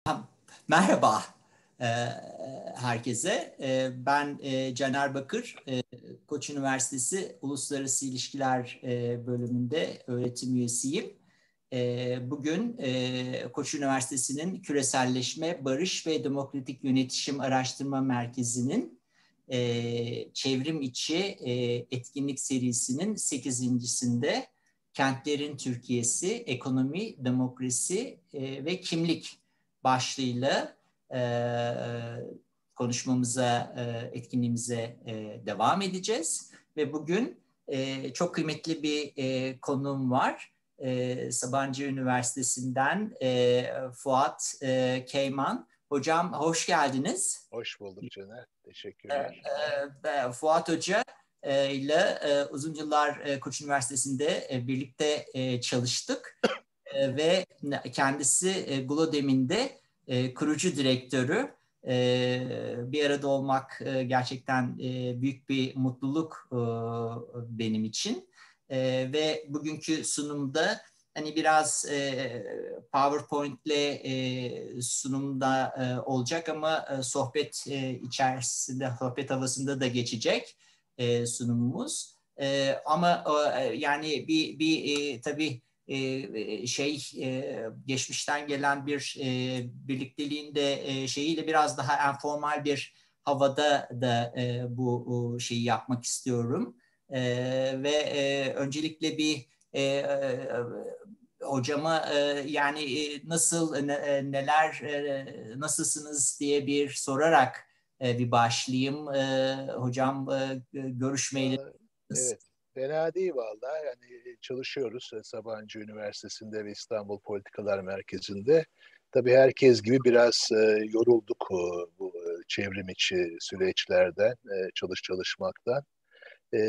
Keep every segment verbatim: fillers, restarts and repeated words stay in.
Merhaba e, herkese. E, ben e, Caner Bakır, e, Koç Üniversitesi Uluslararası İlişkiler e, bölümünde öğretim üyesiyim. E, bugün e, Koç Üniversitesi'nin Küreselleşme, Barış ve Demokratik Yönetişim Araştırma Merkezi'nin e, çevrim içi e, etkinlik serisinin sekizincisinde Kentlerin Türkiye'si, Ekonomi, Demokrasi e, ve Kimlik başlığıyla e, konuşmamıza, e, etkinliğimize e, devam edeceğiz. Ve bugün e, çok kıymetli bir e, konuğum var. E, Sabancı Üniversitesi'nden e, Fuat e, Keyman. Hocam hoş geldiniz. Hoş bulduk Caner. E, Teşekkürler. e, Fuat Hoca e, ile e, uzun yıllar e, Koç Üniversitesi'nde e, birlikte e, çalıştık. E, ve kendisi e, Glodem'in de e, kurucu direktörü. E, bir arada olmak e, gerçekten e, büyük bir mutluluk e, benim için. E, ve bugünkü sunumda hani biraz e, PowerPoint'le e, sunumda e, olacak ama e, sohbet e, içerisinde, sohbet havasında da geçecek e, sunumumuz. E, ama e, yani bir, bir e, tabii e, şey e, geçmişten gelen bir e, birlikteliğin de e, şeyiyle biraz daha informal bir havada da e, bu şeyi yapmak istiyorum. E, ve e, öncelikle bir e, e, hocama e, yani e, nasıl ne, neler e, nasılsınız diye bir sorarak e, bir başlayayım. E, hocam e, görüşmeyle. Aa, Evet, fena değil vallahi. Yani çalışıyoruz Sabancı Üniversitesi'nde ve İstanbul Politikalar Merkezi'nde. Tabii herkes gibi biraz e, yorulduk e, bu e, çevrim içi süreçlerden, e, çalış çalışmaktan. E,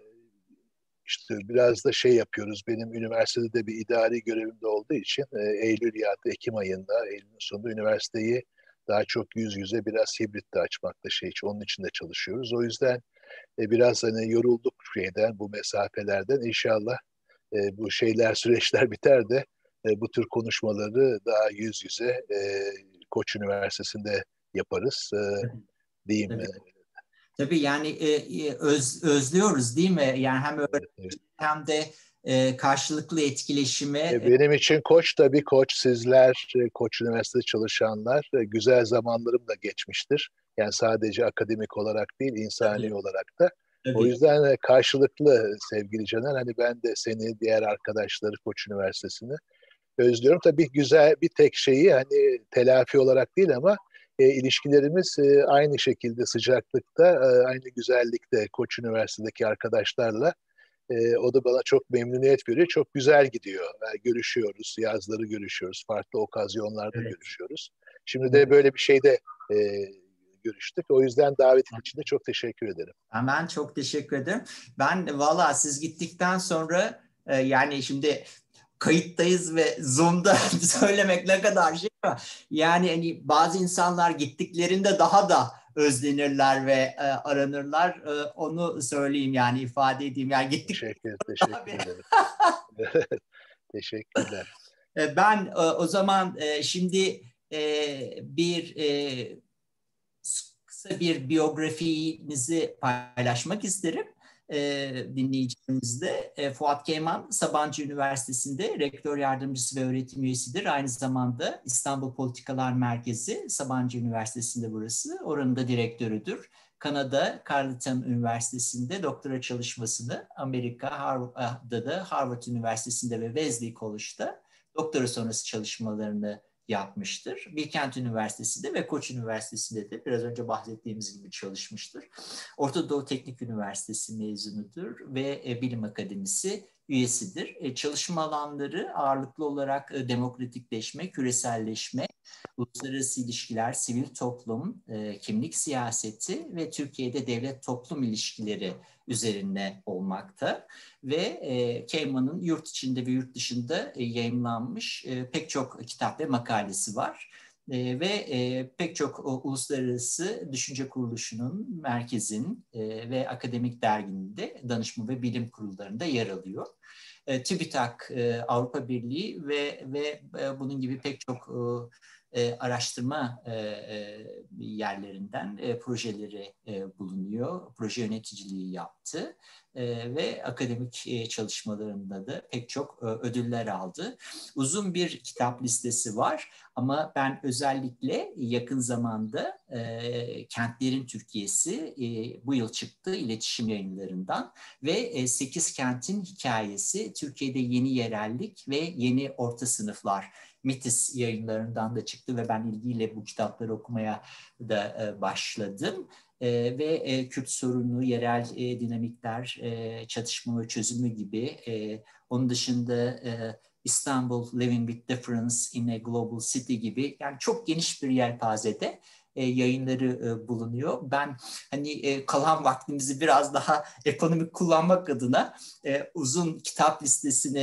işte biraz da şey yapıyoruz. Benim üniversitede bir idari görevim de olduğu için e, Eylül ya da Ekim ayında, Eylül'ün sonunda üniversiteyi daha çok yüz yüze biraz hibrit de açmakta şey için onun için de çalışıyoruz. O yüzden e, biraz hani yorulduk şeyden, bu mesafelerden. İnşallah e, bu şeyler, süreçler biter de e, bu tür konuşmaları daha yüz yüze e, Koç Üniversitesi'nde yaparız. E, diyeyim. Tabii. Tabii yani e, öz, özlüyoruz değil mi? Yani hem Evet, öğrenci evet. hem de e, karşılıklı etkileşimi. E, E, benim için Koç tabii Koç, sizler, e, Koç Üniversitesi çalışanlar e, güzel zamanlarım da geçmiştir. Yani sadece akademik olarak değil, tabii, insani olarak da. O tabii. yüzden e, karşılıklı sevgili Caner, hani ben de seni, diğer arkadaşları Koç Üniversitesi'ni özlüyorum. Tabii güzel bir tek şeyi hani telafi olarak değil ama e, ilişkilerimiz e, aynı şekilde sıcaklıkta, e, aynı güzellikte Koç Üniversitesi'ndeki arkadaşlarla e, o da bana çok memnuniyet veriyor. Çok güzel gidiyor. Yani görüşüyoruz, yazları görüşüyoruz, farklı okazyonlarda Evet, görüşüyoruz. Şimdi evet. de böyle bir şeyde e, görüştük. O yüzden davetin için de çok teşekkür ederim. Hemen çok teşekkür ederim. Ben valla siz gittikten sonra e, yani şimdi kayıttayız ve Zoom'da söylemek ne kadar şey ama yani hani bazı insanlar gittiklerinde daha da özlenirler ve e, aranırlar. E, onu söyleyeyim yani ifade edeyim. Yani gittik Teşekkür, tabii. teşekkür ederim. Teşekkürler. E, Ben e, o zaman e, şimdi e, bir e, kısa bir biyografinizi paylaşmak isterim e, dinleyicilerimizle. E, Fuat Keyman, Sabancı Üniversitesi'nde rektör yardımcısı ve öğretim üyesidir. Aynı zamanda İstanbul Politikalar Merkezi, Sabancı Üniversitesi'nde burası. Oranın da direktörüdür. Kanada Carleton Üniversitesi'nde doktora çalışmasını, Amerika Harvard'da da Harvard Üniversitesi'nde ve Wesley College'da doktora sonrası çalışmalarını yapmıştır. Bilkent Üniversitesi'nde ve Koç Üniversitesi'nde de biraz önce bahsettiğimiz gibi çalışmıştır. Orta Doğu Teknik Üniversitesi mezunudur ve e, Bilim Akademisi üyesidir. E, çalışma alanları ağırlıklı olarak e, demokratikleşme, küreselleşme, uluslararası ilişkiler, sivil toplum, e, kimlik siyaseti ve Türkiye'de devlet toplum ilişkileri üzerine olmakta. Ve e, Keyman'ın yurt içinde ve yurt dışında e, yayımlanmış e, pek çok kitap ve makalesi var. E, ve e, pek çok o, uluslararası düşünce kuruluşunun, merkezin e, ve akademik derginin de danışma ve bilim kurullarında yer alıyor. E, TÜBİTAK, e, Avrupa Birliği ve ve e, bunun gibi pek çok e, araştırma e, e, yerlerinden e, projeleri e, bulunuyor. Proje yöneticiliği yaptı e, ve akademik e, çalışmalarında da pek çok e, ödüller aldı. Uzun bir kitap listesi var ama ben özellikle yakın zamanda e, Kentlerin Türkiye'si e, bu yıl çıktı iletişim yayınlarından ve e, sekiz kentin hikayesi Türkiye'de yeni yerellik ve yeni orta sınıflar Metis yayınlarından da çıktı ve ben ilgiyle bu kitapları okumaya da e, başladım. E, ve e, Kürt sorunu, yerel e, dinamikler, e, çatışma ve çözümü gibi. E, onun dışında e, İstanbul Living with Difference in a Global City gibi yani çok geniş bir yelpazede e, yayınları e, bulunuyor. Ben hani e, kalan vaktimizi biraz daha ekonomik kullanmak adına e, uzun kitap listesine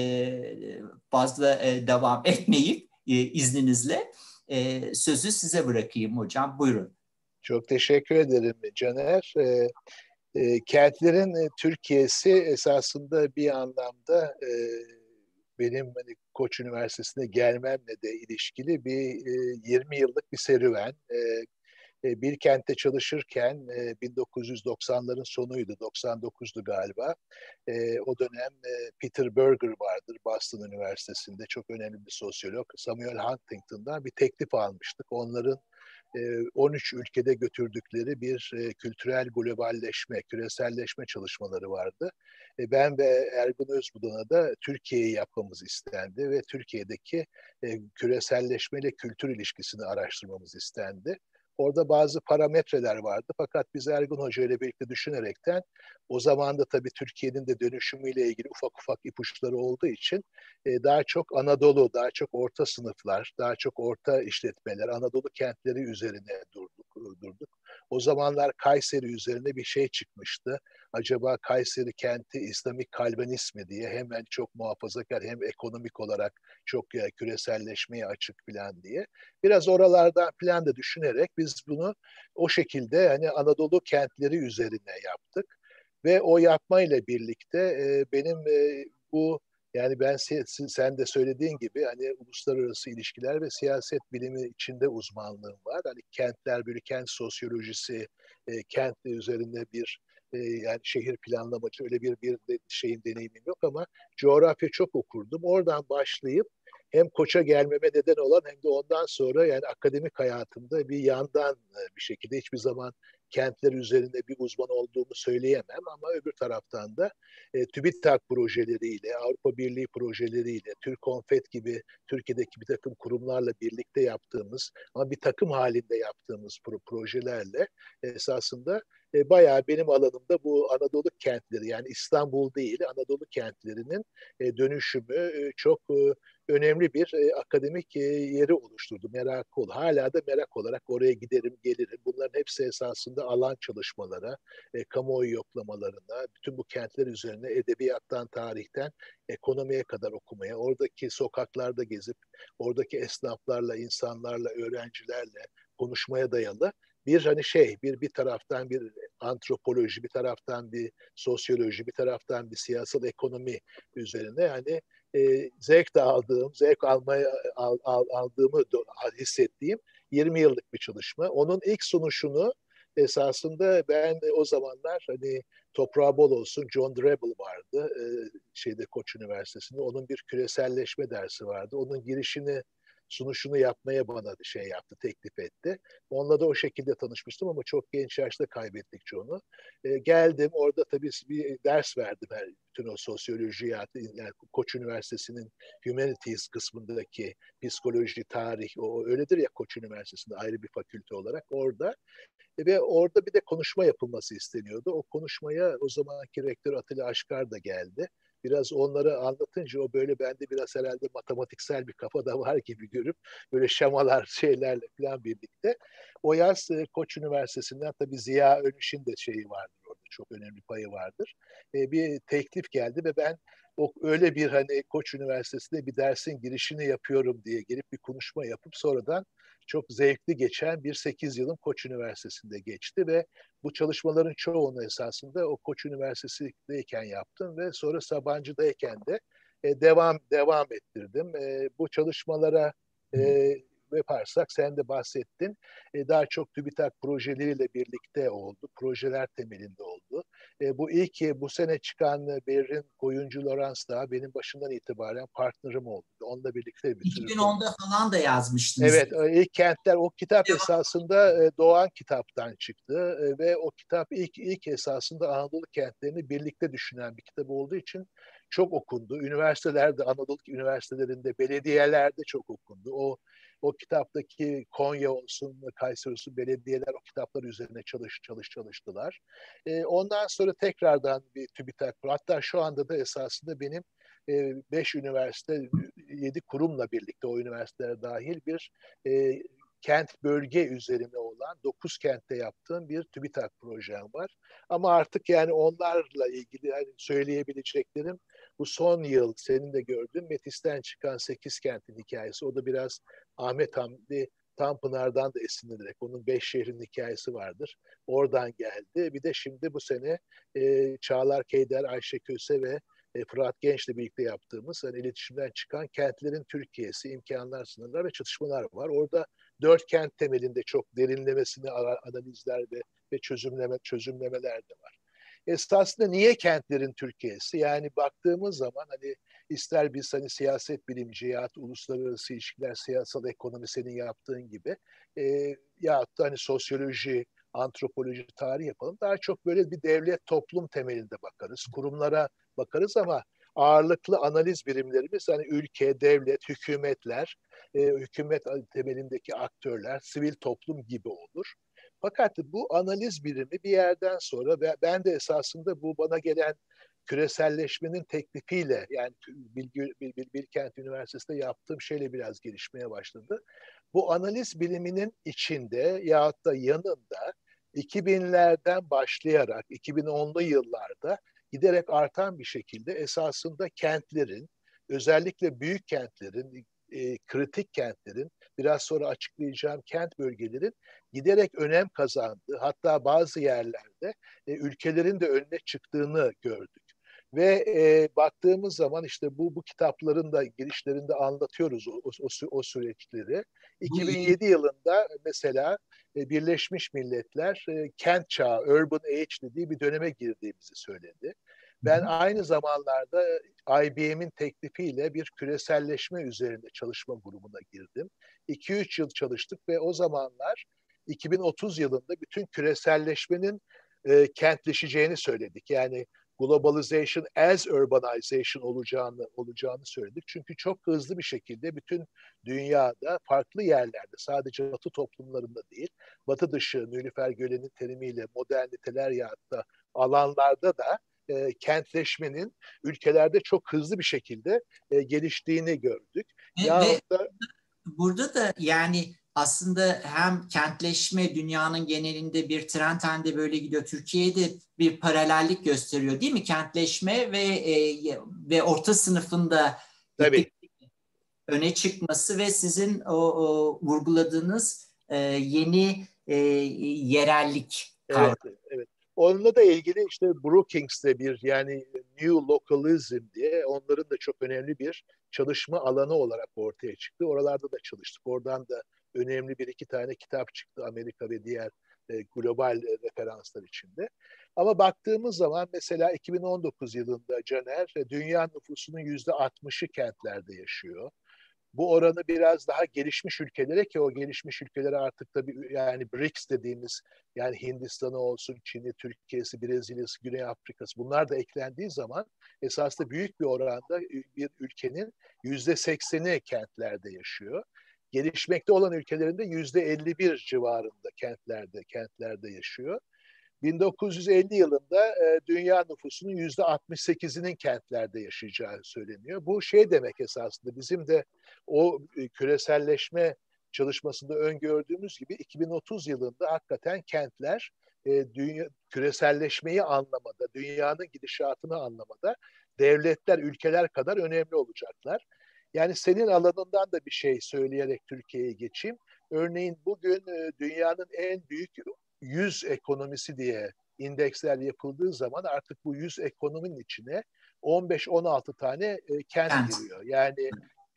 e, fazla e, devam etmeyip e, izninizle e, sözü size bırakayım hocam. Buyurun. Çok teşekkür ederim Caner. E, e, Kentlerin e, Türkiye'si esasında bir anlamda e, benim hani, Koç Üniversitesi'ne gelmemle de ilişkili bir e, yirmi yıllık bir serüven. E, e, bir kentte çalışırken e, bin dokuz yüz doksanların sonuydu, doksan dokuzdu galiba. E, o dönem e, Peter Berger vardır Boston Üniversitesi'nde, çok önemli bir sosyolog. Samuel Huntington'dan bir teklif almıştık. Onların on üç ülkede götürdükleri bir kültürel globalleşme, küreselleşme çalışmaları vardı. Ben ve Ergun Özbudan'a da Türkiye'yi yapmamız istendi ve Türkiye'deki küreselleşmeyle kültür ilişkisini araştırmamız istendi. Orada bazı parametreler vardı fakat biz Ergun Hoca ile birlikte düşünerekten o zaman da tabii Türkiye'nin de dönüşümüyle ilgili ufak ufak ipuçları olduğu için daha çok Anadolu, daha çok orta sınıflar, daha çok orta işletmeler, Anadolu kentleri üzerine durduk. durduk. O zamanlar Kayseri üzerine bir şey çıkmıştı. Acaba Kayseri kenti İslamik Kalvinist mi diye, hemen çok muhafazakar hem ekonomik olarak çok küreselleşmeye açık falan diye. Biraz oralardan plan da düşünerek biz bunu o şekilde hani Anadolu kentleri üzerine yaptık. Ve o yapmayla birlikte e, benim e, bu yani ben sen de söylediğin gibi hani uluslararası ilişkiler ve siyaset bilimi içinde uzmanlığım var. Hani kentler böyle kent sosyolojisi, e, kent üzerinde bir e, yani şehir planlamacı öyle bir bir de şeyin deneyimim yok ama coğrafya çok okurdum. Oradan başlayıp hem Koç'a gelmeme neden olan hem de ondan sonra yani akademik hayatımda bir yandan bir şekilde hiçbir zaman kentler üzerinde bir uzman olduğumu söyleyemem ama öbür taraftan da e, TÜBİTAK projeleriyle, Avrupa Birliği projeleriyle, Türkonfet gibi Türkiye'deki bir takım kurumlarla birlikte yaptığımız ama bir takım halinde yaptığımız pro projelerle esasında e, bayağı benim alanımda bu Anadolu kentleri yani İstanbul değil Anadolu kentlerinin e, dönüşümü e, çok e, önemli bir e, akademik e, yeri oluşturdu. Merak ol. Hala da merak olarak oraya giderim, gelirim. Bunların hepsi esasında alan çalışmalara, e, kamuoyu yoklamalarına, bütün bu kentler üzerine edebiyattan, tarihten ekonomiye kadar okumaya, oradaki sokaklarda gezip, oradaki esnaflarla, insanlarla, öğrencilerle konuşmaya dayalı bir hani şey, bir bir taraftan bir antropoloji, bir taraftan bir sosyoloji, bir taraftan bir siyasal ekonomi üzerine yani e, zevk de aldığım, zevk almaya al, al, aldığımı hissettiğim yirmi yıllık bir çalışma. Onun ilk sunuşunu esasında ben o zamanlar hani toprağı bol olsun John Drebel vardı e, şeyde Koç Üniversitesi'nde. Onun bir küreselleşme dersi vardı. Onun girişini sunuşunu yapmaya bana şey yaptı, teklif etti. Onunla da o şekilde tanışmıştım ama çok genç yaşta kaybettik John'u. E, geldim, orada tabii bir ders verdim her bütün o sosyoloji, yani Koç Üniversitesi'nin Humanities kısmındaki psikoloji, tarih, o öyledir ya Koç Üniversitesi'nde ayrı bir fakülte olarak orada. Ve orada bir de konuşma yapılması isteniyordu. O konuşmaya o zamanki rektör Atilla Aşkar da geldi. Biraz onları anlatınca o böyle bende biraz herhalde matematiksel bir kafa da var gibi görüp böyle şemalar şeylerle falan birlikte. O yaz Koç Üniversitesi'nden tabii Ziya Önüş'ün de şeyi vardır orada çok önemli payı vardır. Bir teklif geldi ve ben o öyle bir hani Koç Üniversitesi'nde bir dersin girişini yapıyorum diye gelip bir konuşma yapıp sonradan çok zevkli geçen bir sekiz yılım Koç Üniversitesi'nde geçti ve bu çalışmaların çoğunu esasında o Koç Üniversitesi'ndeyken yaptım ve sonra Sabancı'dayken de e, devam devam ettirdim. E, bu çalışmalara e, yaparsak, sen de bahsettin, e, daha çok TÜBİTAK projeleriyle birlikte oldu. Projeler temelinde oldu. E, bu ilk bu sene çıkan Berrin Koyuncu Lorans da benim başından itibaren partnerim oldu. Onunla birlikte bir sürü konu. iki bin onda falan da yazmıştınız. Evet, ilk Kentler, o kitap esasında e, Doğan kitaptan çıktı e, ve o kitap ilk ilk esasında Anadolu kentlerini birlikte düşünen bir kitap olduğu için çok okundu. Üniversitelerde, Anadolu üniversitelerinde, belediyelerde çok okundu. O o kitaptaki Konya olsun, Kayseri olsun belediyeler o kitaplar üzerine çalış çalış çalıştılar. E, ondan sonra tekrardan bir TÜBİTAK, hatta şu anda da esasında benim beş üniversite, yedi kurumla birlikte, o üniversitelere dahil bir e, kent bölge üzerine olan dokuz kentte yaptığım bir TÜBİTAK projem var. Ama artık yani onlarla ilgili yani söyleyebileceklerim bu son yıl senin de gördüğün Metis'ten çıkan sekiz kentin hikayesi. O da biraz Ahmet Hamdi Tanpınar'dan da esinlenerek, onun beş şehrin hikayesi vardır. Oradan geldi. Bir de şimdi bu sene e, Çağlar Keyder, Ayşe Köse ve e, Fırat Genç'le birlikte yaptığımız hani iletişimden çıkan kentlerin Türkiye'si, imkanlar, sınırlar ve çatışmalar var. Orada dört kent temelinde çok derinlemesine analizler ve, ve çözümleme, çözümlemeler de var. Esasında niye kentlerin Türkiye'si? Yani baktığımız zaman hani ister biz hani siyaset bilimci ya uluslararası ilişkiler, siyasal ekonomi senin yaptığın gibi e, ya da hani sosyoloji, antropoloji, tarih yapalım. Daha çok böyle bir devlet toplum temelinde bakarız. Kurumlara bakarız ama ağırlıklı analiz birimlerimiz hani ülke, devlet, hükümetler, e, hükümet temelindeki aktörler, sivil toplum gibi olur. Fakat bu analiz birimi bir yerden sonra ve ben de esasında bu bana gelen küreselleşmenin teklifiyle yani Bilgi, Bil, Bil, Bilkent Üniversitesi'nde yaptığım şeyle biraz gelişmeye başladı. Bu analiz biliminin içinde yahut da yanında iki binlerden başlayarak iki bin onlu yıllarda giderek artan bir şekilde esasında kentlerin, özellikle büyük kentlerin, e, kritik kentlerin, biraz sonra açıklayacağım kent bölgelerin giderek önem kazandığı, hatta bazı yerlerde e, ülkelerin de önüne çıktığını gördük. Ve e, baktığımız zaman işte bu bu kitapların da girişlerinde anlatıyoruz o, o, o süreçleri. Bu iki bin yedi yılında mesela e, Birleşmiş Milletler e, kent çağı, urban age dediği bir döneme girdiğimizi söyledi. Ben aynı zamanlarda I B M'in teklifiyle bir küreselleşme üzerinde çalışma grubuna girdim. iki üç yıl çalıştık ve o zamanlar iki bin otuz yılında bütün küreselleşmenin e, kentleşeceğini söyledik. Yani globalization as urbanization olacağını olacağını söyledik. Çünkü çok hızlı bir şekilde bütün dünyada farklı yerlerde, sadece Batı toplumlarında değil, Batı dışı Nilüfer Gölen'in terimiyle moderniteler ya da alanlarda da e, kentleşmenin ülkelerde çok hızlı bir şekilde e, geliştiğini gördük. Ve, ve Yahut da burada da yani aslında hem kentleşme dünyanın genelinde bir trend hem de böyle gidiyor. Türkiye'de bir paralellik gösteriyor değil mi? Kentleşme ve e, ve orta sınıfında tabii öne çıkması ve sizin o, o vurguladığınız e, yeni e, yerellik kavramı. evet, evet. Onunla da ilgili işte Brookings'te bir yani New Localism diye onların da çok önemli bir çalışma alanı olarak ortaya çıktı. Oralarda da çalıştık. Oradan da önemli bir iki tane kitap çıktı Amerika ve diğer e, global e, referanslar içinde. Ama baktığımız zaman mesela iki bin on dokuz yılında Caner, dünya nüfusunun yüzde altmışı kentlerde yaşıyor. Bu oranı biraz daha gelişmiş ülkelere, ki o gelişmiş ülkelere artık tabii yani BRICS dediğimiz yani Hindistan'ı olsun, Çin'i, Türkiye'si, Brezilya'sı, Güney Afrika'sı, bunlar da eklendiği zaman esasında büyük bir oranda bir ülkenin yüzde sekseni kentlerde yaşıyor. Gelişmekte olan ülkelerin de yüzde elli bir civarında kentlerde kentlerde yaşıyor. bin dokuz yüz elli yılında e, dünya nüfusunun yüzde altmış sekizinin kentlerde yaşayacağı söyleniyor. Bu şey demek esasında bizim de o e, küreselleşme çalışmasında öngördüğümüz gibi iki bin otuz yılında hakikaten kentler e, dünya, küreselleşmeyi anlamada, dünyanın gidişatını anlamada devletler, ülkeler kadar önemli olacaklar. Yani senin alanından da bir şey söyleyerek Türkiye'ye geçeyim. Örneğin bugün e, dünyanın en büyük yüz ekonomisi diye indeksler yapıldığı zaman artık bu yüz ekonominin içine on beş on altı tane e, kent Kent. giriyor. Yani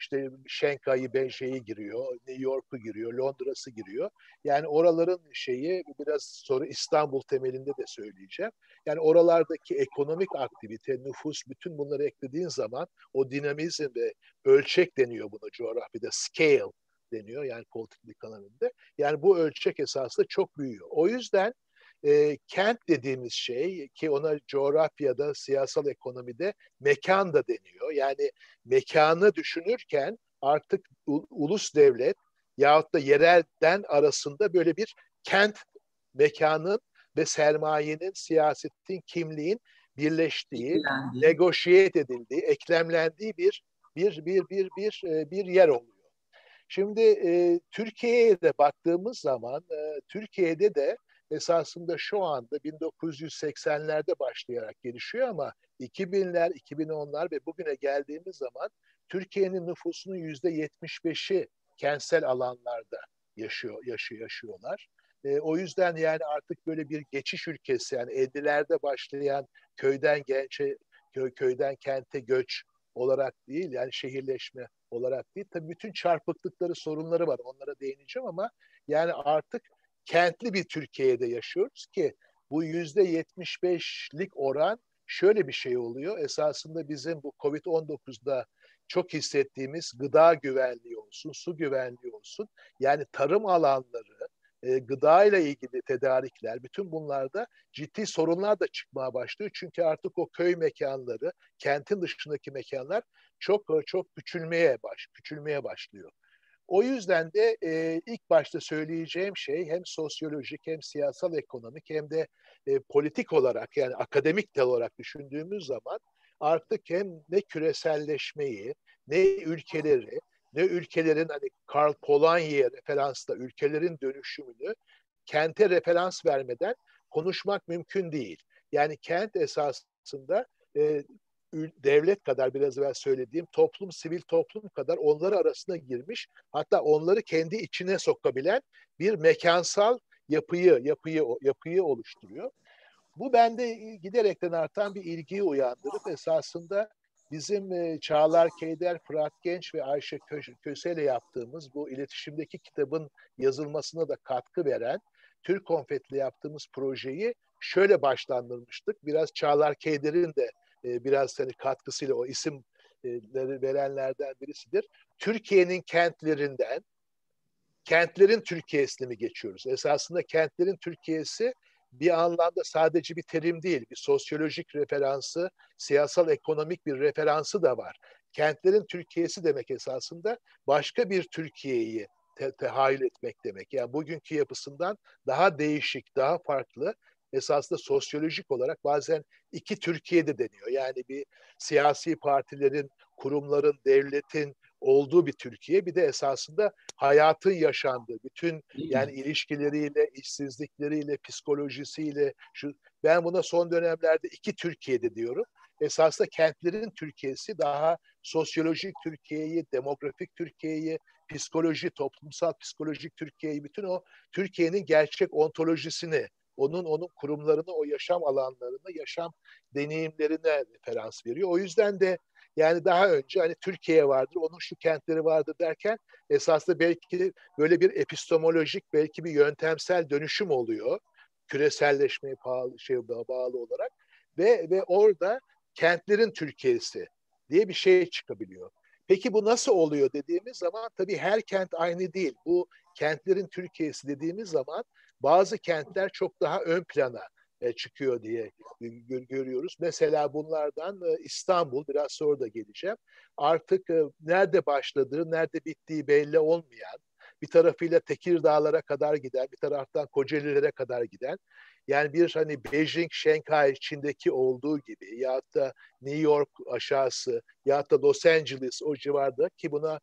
işte Şenghay'ı, Benşe'yi giriyor, New York'u giriyor, Londra'sı giriyor. Yani oraların şeyi biraz sonra İstanbul temelinde de söyleyeceğim. Yani oralardaki ekonomik aktivite, nüfus, bütün bunları eklediğin zaman o dinamizm ve ölçek deniyor buna coğrafyada, scale deniyor yani politik ekonomide. Yani bu ölçek esasında çok büyüyor. O yüzden e, kent dediğimiz şey ki ona coğrafyada, siyasal ekonomide mekan da deniyor. Yani mekanı düşünürken artık u, ulus devlet yahut da yerelden arasında böyle bir kent mekanın ve sermayenin, siyasetin, kimliğin birleştiği, negoşiyet edildiği, eklemlendiği bir bir bir bir bir bir, bir yer oluyor. Şimdi e, Türkiye'ye de baktığımız zaman e, Türkiye'de de esasında şu anda bin dokuz yüz seksenlerde başlayarak gelişiyor ama iki binler, iki bin onlar ve bugüne geldiğimiz zaman Türkiye'nin nüfusunun yüzde yetmiş beşi kentsel alanlarda yaşıyor, yaşıyor yaşıyorlar. E, o yüzden yani artık böyle bir geçiş ülkesi yani ellilerde başlayan köyden gençe, köy, köyden kente göç olarak değil yani şehirleşme olarak değil. Tabii bütün çarpıklıkları, sorunları var. Onlara değineceğim ama yani artık kentli bir Türkiye'de yaşıyoruz ki bu yüzde yetmiş beşlik oran şöyle bir şey oluyor. Esasında bizim bu kovid on dokuzda çok hissettiğimiz gıda güvenliği olsun, su güvenliği olsun. Yani tarım alanları, e, gıda ile ilgili tedarikler, bütün bunlarda ciddi sorunlar da çıkmaya başlıyor. Çünkü artık o köy mekanları, kentin dışındaki mekanlar çok çok küçülmeye baş, küçülmeye başlıyor. O yüzden de e, ilk başta söyleyeceğim şey hem sosyolojik hem siyasal ekonomik hem de e, politik olarak yani akademik de olarak düşündüğümüz zaman artık hem ne küreselleşmeyi ne ülkeleri ne ülkelerin hani Karl Polanyi'ye referansla ülkelerin dönüşümünü kente referans vermeden konuşmak mümkün değil. Yani kent esasında e, devlet kadar biraz evvel söylediğim toplum, sivil toplum kadar onları arasına girmiş, hatta onları kendi içine sokabilen bir mekansal yapıyı yapıyı yapıyı oluşturuyor. Bu bende giderekten artan bir ilgiyi uyandırıp esasında bizim e, Çağlar Keyder, Fırat Genç ve Ayşe Köse ile yaptığımız bu iletişimdeki kitabın yazılmasına da katkı veren Türk Konfet'le yaptığımız projeyi şöyle başlandırmıştık. Biraz Çağlar Keyder'in de e, biraz hani katkısıyla o isimleri verenlerden birisidir. Türkiye'nin kentlerinden kentlerin Türkiye'sine mi geçiyoruz? Esasında kentlerin Türkiye'si bir anlamda sadece bir terim değil, bir sosyolojik referansı, siyasal ekonomik bir referansı da var. Kentlerin Türkiye'si demek esasında başka bir Türkiye'yi te- tehayyül etmek demek. Yani bugünkü yapısından daha değişik, daha farklı, esasında sosyolojik olarak bazen iki Türkiye'de deniyor. Yani bir siyasi partilerin, kurumların, devletin olduğu bir Türkiye, bir de esasında hayatın yaşandığı, bütün yani ilişkileriyle, işsizlikleriyle, psikolojisiyle, şu ben buna son dönemlerde iki Türkiye'de diyorum. Esasında kentlerin Türkiye'si daha sosyolojik Türkiye'yi, demografik Türkiye'yi, psikoloji, toplumsal psikolojik Türkiye'yi, bütün o Türkiye'nin gerçek ontolojisini, onun onun kurumlarını, o yaşam alanlarını, yaşam deneyimlerine referans veriyor. O yüzden de yani daha önce hani Türkiye vardır, onun şu kentleri vardır derken esasında belki böyle bir epistemolojik, belki bir yöntemsel dönüşüm oluyor. Küreselleşmeye bağlı, şey, bağlı olarak ve ve orada kentlerin Türkiye'si diye bir şey çıkabiliyor. Peki bu nasıl oluyor dediğimiz zaman tabii her kent aynı değil. Bu kentlerin Türkiye'si dediğimiz zaman bazı kentler çok daha ön plana çıkıyor diye görüyoruz. Mesela bunlardan İstanbul, biraz sonra da geleceğim. Artık nerede başladığı, nerede bittiği belli olmayan, bir tarafıyla Tekirdağlara kadar giden, bir taraftan Kocaeli'lere kadar giden, yani bir hani Beijing, Şenghai, Çin'deki olduğu gibi ya da New York aşağısı ya da Los Angeles o civarda ki buna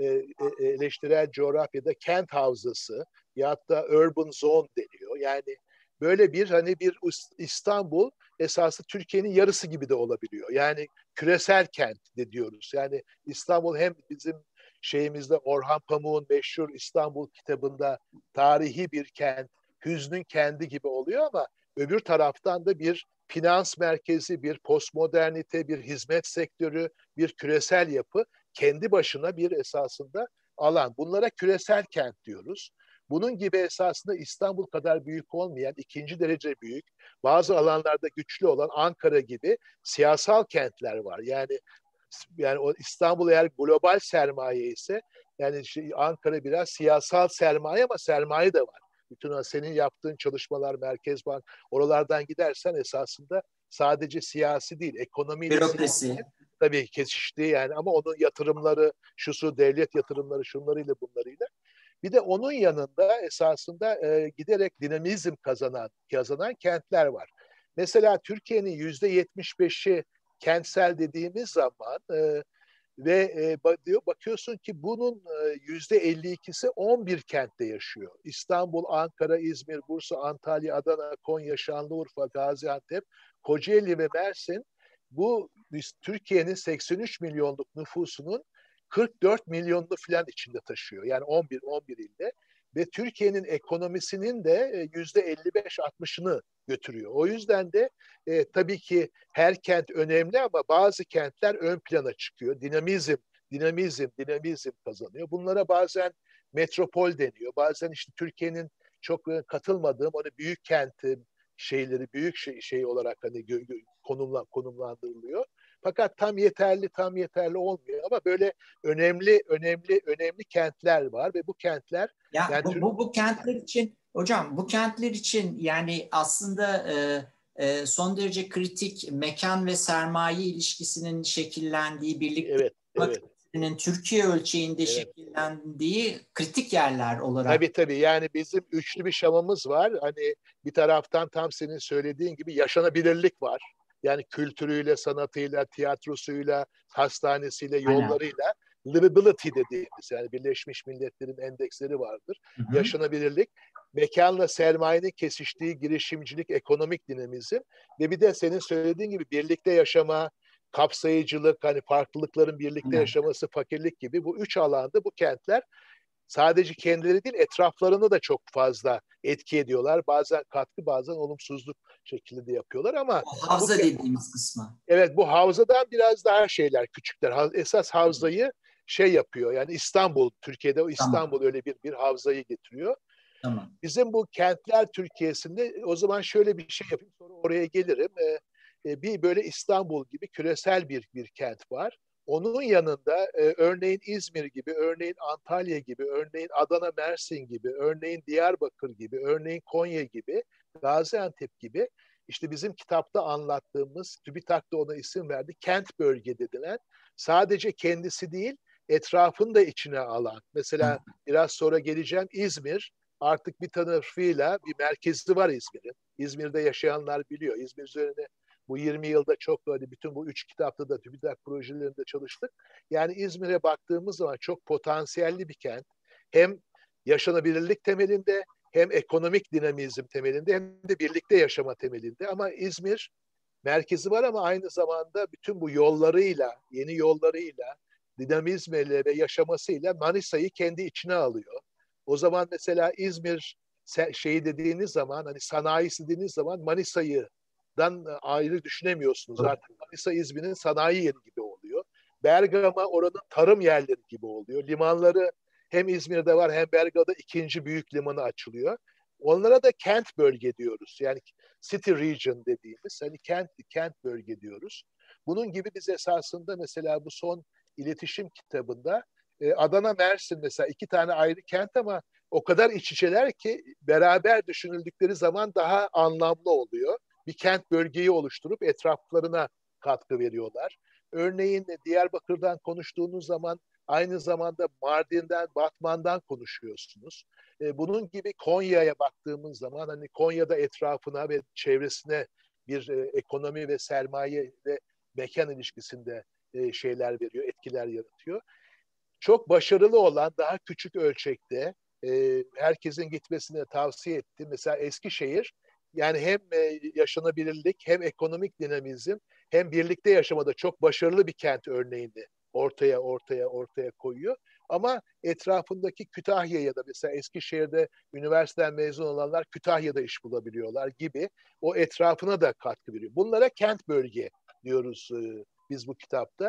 eleştirel coğrafyada kent havzası ya da urban zone deniyor. Yani böyle bir hani bir İstanbul esası Türkiye'nin yarısı gibi de olabiliyor. Yani küresel kent de diyoruz. Yani İstanbul hem bizim şeyimizde Orhan Pamuk'un meşhur İstanbul kitabında tarihi bir kent, hüznün kendi gibi oluyor ama öbür taraftan da bir finans merkezi, bir postmodernite, bir hizmet sektörü, bir küresel yapı. kendi başına bir esasında alan. Bunlara küresel kent diyoruz. Bunun gibi esasında İstanbul kadar büyük olmayan, ikinci derece büyük, bazı alanlarda güçlü olan Ankara gibi siyasal kentler var. Yani yani o İstanbul eğer global sermaye ise, yani şey, Ankara biraz siyasal sermaye ama sermaye de var. Bütün o senin yaptığın çalışmalar, Merkez Bank, oralardan gidersen esasında sadece siyasi değil, ekonomiyle Bürokrasi. tabii kesiştiği yani, ama onun yatırımları, şusu devlet yatırımları, şunlarıyla bunlarıyla. Bir de onun yanında esasında e, giderek dinamizm kazanan kazanan kentler var. Mesela Türkiye'nin yüzde yetmiş beşi kentsel dediğimiz zaman e, ve e, diyor, bakıyorsun ki bunun yüzde elli ikisi on bir kentte yaşıyor. İstanbul, Ankara, İzmir, Bursa, Antalya, Adana, Konya, Şanlıurfa, Gaziantep, Kocaeli ve Mersin bu Türkiye'nin seksen üç milyonluk nüfusunun kırk dört milyonunu falan içinde taşıyor. Yani on bir on bir ilde ve Türkiye'nin ekonomisinin de yüzde elli beş altmışını götürüyor. O yüzden de e, tabii ki her kent önemli ama bazı kentler ön plana çıkıyor. Dinamizm, dinamizm, dinamizm kazanıyor. Bunlara bazen metropol deniyor. Bazen işte Türkiye'nin çok katılmadığım onu büyük kent şeyleri büyük şey, şey olarak hani konumla, konumlandırılıyor. Fakat tam yeterli tam yeterli olmuyor ama böyle önemli önemli önemli kentler var ve bu kentler Ya yani bu, Türk... bu, bu kentler için hocam bu kentler için yani aslında e, e, son derece kritik mekan ve sermaye ilişkisinin şekillendiği, birlikte Evet, evet, Türkiye ölçeğinde evet. şekillendiği kritik yerler olarak. Tabii tabii, yani bizim üçlü bir şamamız var. Hani bir taraftan tam senin söylediğin gibi yaşanabilirlik var. Yani kültürüyle, sanatıyla, tiyatrosuyla, hastanesiyle, Aynen. yollarıyla livability dediğimiz, yani Birleşmiş Milletler'in endeksleri vardır. Hı hı. Yaşanabilirlik, mekanla sermayenin kesiştiği girişimcilik, ekonomik dinamizm ve bir de senin söylediğin gibi birlikte yaşama, kapsayıcılık, hani farklılıkların birlikte Aynen. yaşaması, fakirlik gibi bu üç alanda bu kentler sadece kendileri değil etraflarını da çok fazla etki ediyorlar. Bazen katkı, bazen olumsuzluk şeklinde yapıyorlar ama O bu havza dediğimiz kısmı. evet, bu havzadan biraz daha şeyler küçükler. Esas havzayı şey yapıyor. Yani İstanbul, Türkiye'de o Tamam. İstanbul öyle bir bir havzayı getiriyor. Tamam. Bizim bu kentler Türkiye'sinde o zaman şöyle bir şey yapayım, sonra oraya gelirim. Ee, e, bir böyle İstanbul gibi küresel bir bir kent var. Onun yanında e, örneğin İzmir gibi, örneğin Antalya gibi, örneğin Adana, Mersin gibi, örneğin Diyarbakır gibi, örneğin Konya gibi, Gaziantep gibi, işte bizim kitapta anlattığımız, TÜBİTAK da ona isim verdi, kent bölge dediler. Sadece kendisi değil, etrafını da içine alan. Mesela biraz sonra geleceğim, İzmir artık bir tarafıyla bir merkezi var İzmir'in. İzmir'de yaşayanlar biliyor. İzmir üzerine bu yirmi yılda çok böyle bütün bu üç kitapta da TÜBİTAK projelerinde çalıştık. Yani İzmir'e baktığımız zaman çok potansiyelli bir kent. Hem yaşanabilirlik temelinde, hem ekonomik dinamizm temelinde, hem de birlikte yaşama temelinde. Ama İzmir merkezi var ama aynı zamanda bütün bu yollarıyla, yeni yollarıyla, dinamizmiyle ve yaşamasıyla Manisa'yı kendi içine alıyor. O zaman mesela İzmir şeyi dediğiniz zaman, hani sanayisi dediğiniz zaman Manisa'dan ayrı düşünemiyorsunuz. Artık Manisa İzmir'in sanayi yeri gibi oluyor. Bergama oranın tarım yerleri gibi oluyor. Limanları hem İzmir'de var hem Bergama'da ikinci büyük limanı açılıyor. Onlara da kent bölge diyoruz. Yani city region dediğimiz, hani kent kent bölge diyoruz. Bunun gibi biz esasında mesela bu son iletişim kitabında e, Adana, Mersin mesela iki tane ayrı kent ama o kadar iç içeler ki beraber düşünüldükleri zaman daha anlamlı oluyor. Bir kent bölgeyi oluşturup etraflarına katkı veriyorlar. Örneğin Diyarbakır'dan konuştuğunuz zaman aynı zamanda Mardin'den, Batman'dan konuşuyorsunuz. E, bunun gibi Konya'ya baktığımız zaman hani Konya'da etrafına ve çevresine bir e, ekonomi ve sermaye ve mekan ilişkisinde e, şeyler veriyor, etkiler yaratıyor. Çok başarılı olan daha küçük ölçekte e, herkesin gitmesini tavsiye ettim. Mesela Eskişehir, yani hem e, yaşanabilirlik hem ekonomik dinamizm hem birlikte yaşamada çok başarılı bir kent örneğini ortaya ortaya ortaya koyuyor. Ama etrafındaki Kütahya'ya da mesela Eskişehir'de üniversiteden mezun olanlar Kütahya'da iş bulabiliyorlar gibi o etrafına da katkı veriyor. Bunlara kent bölge diyoruz e, biz bu kitapta.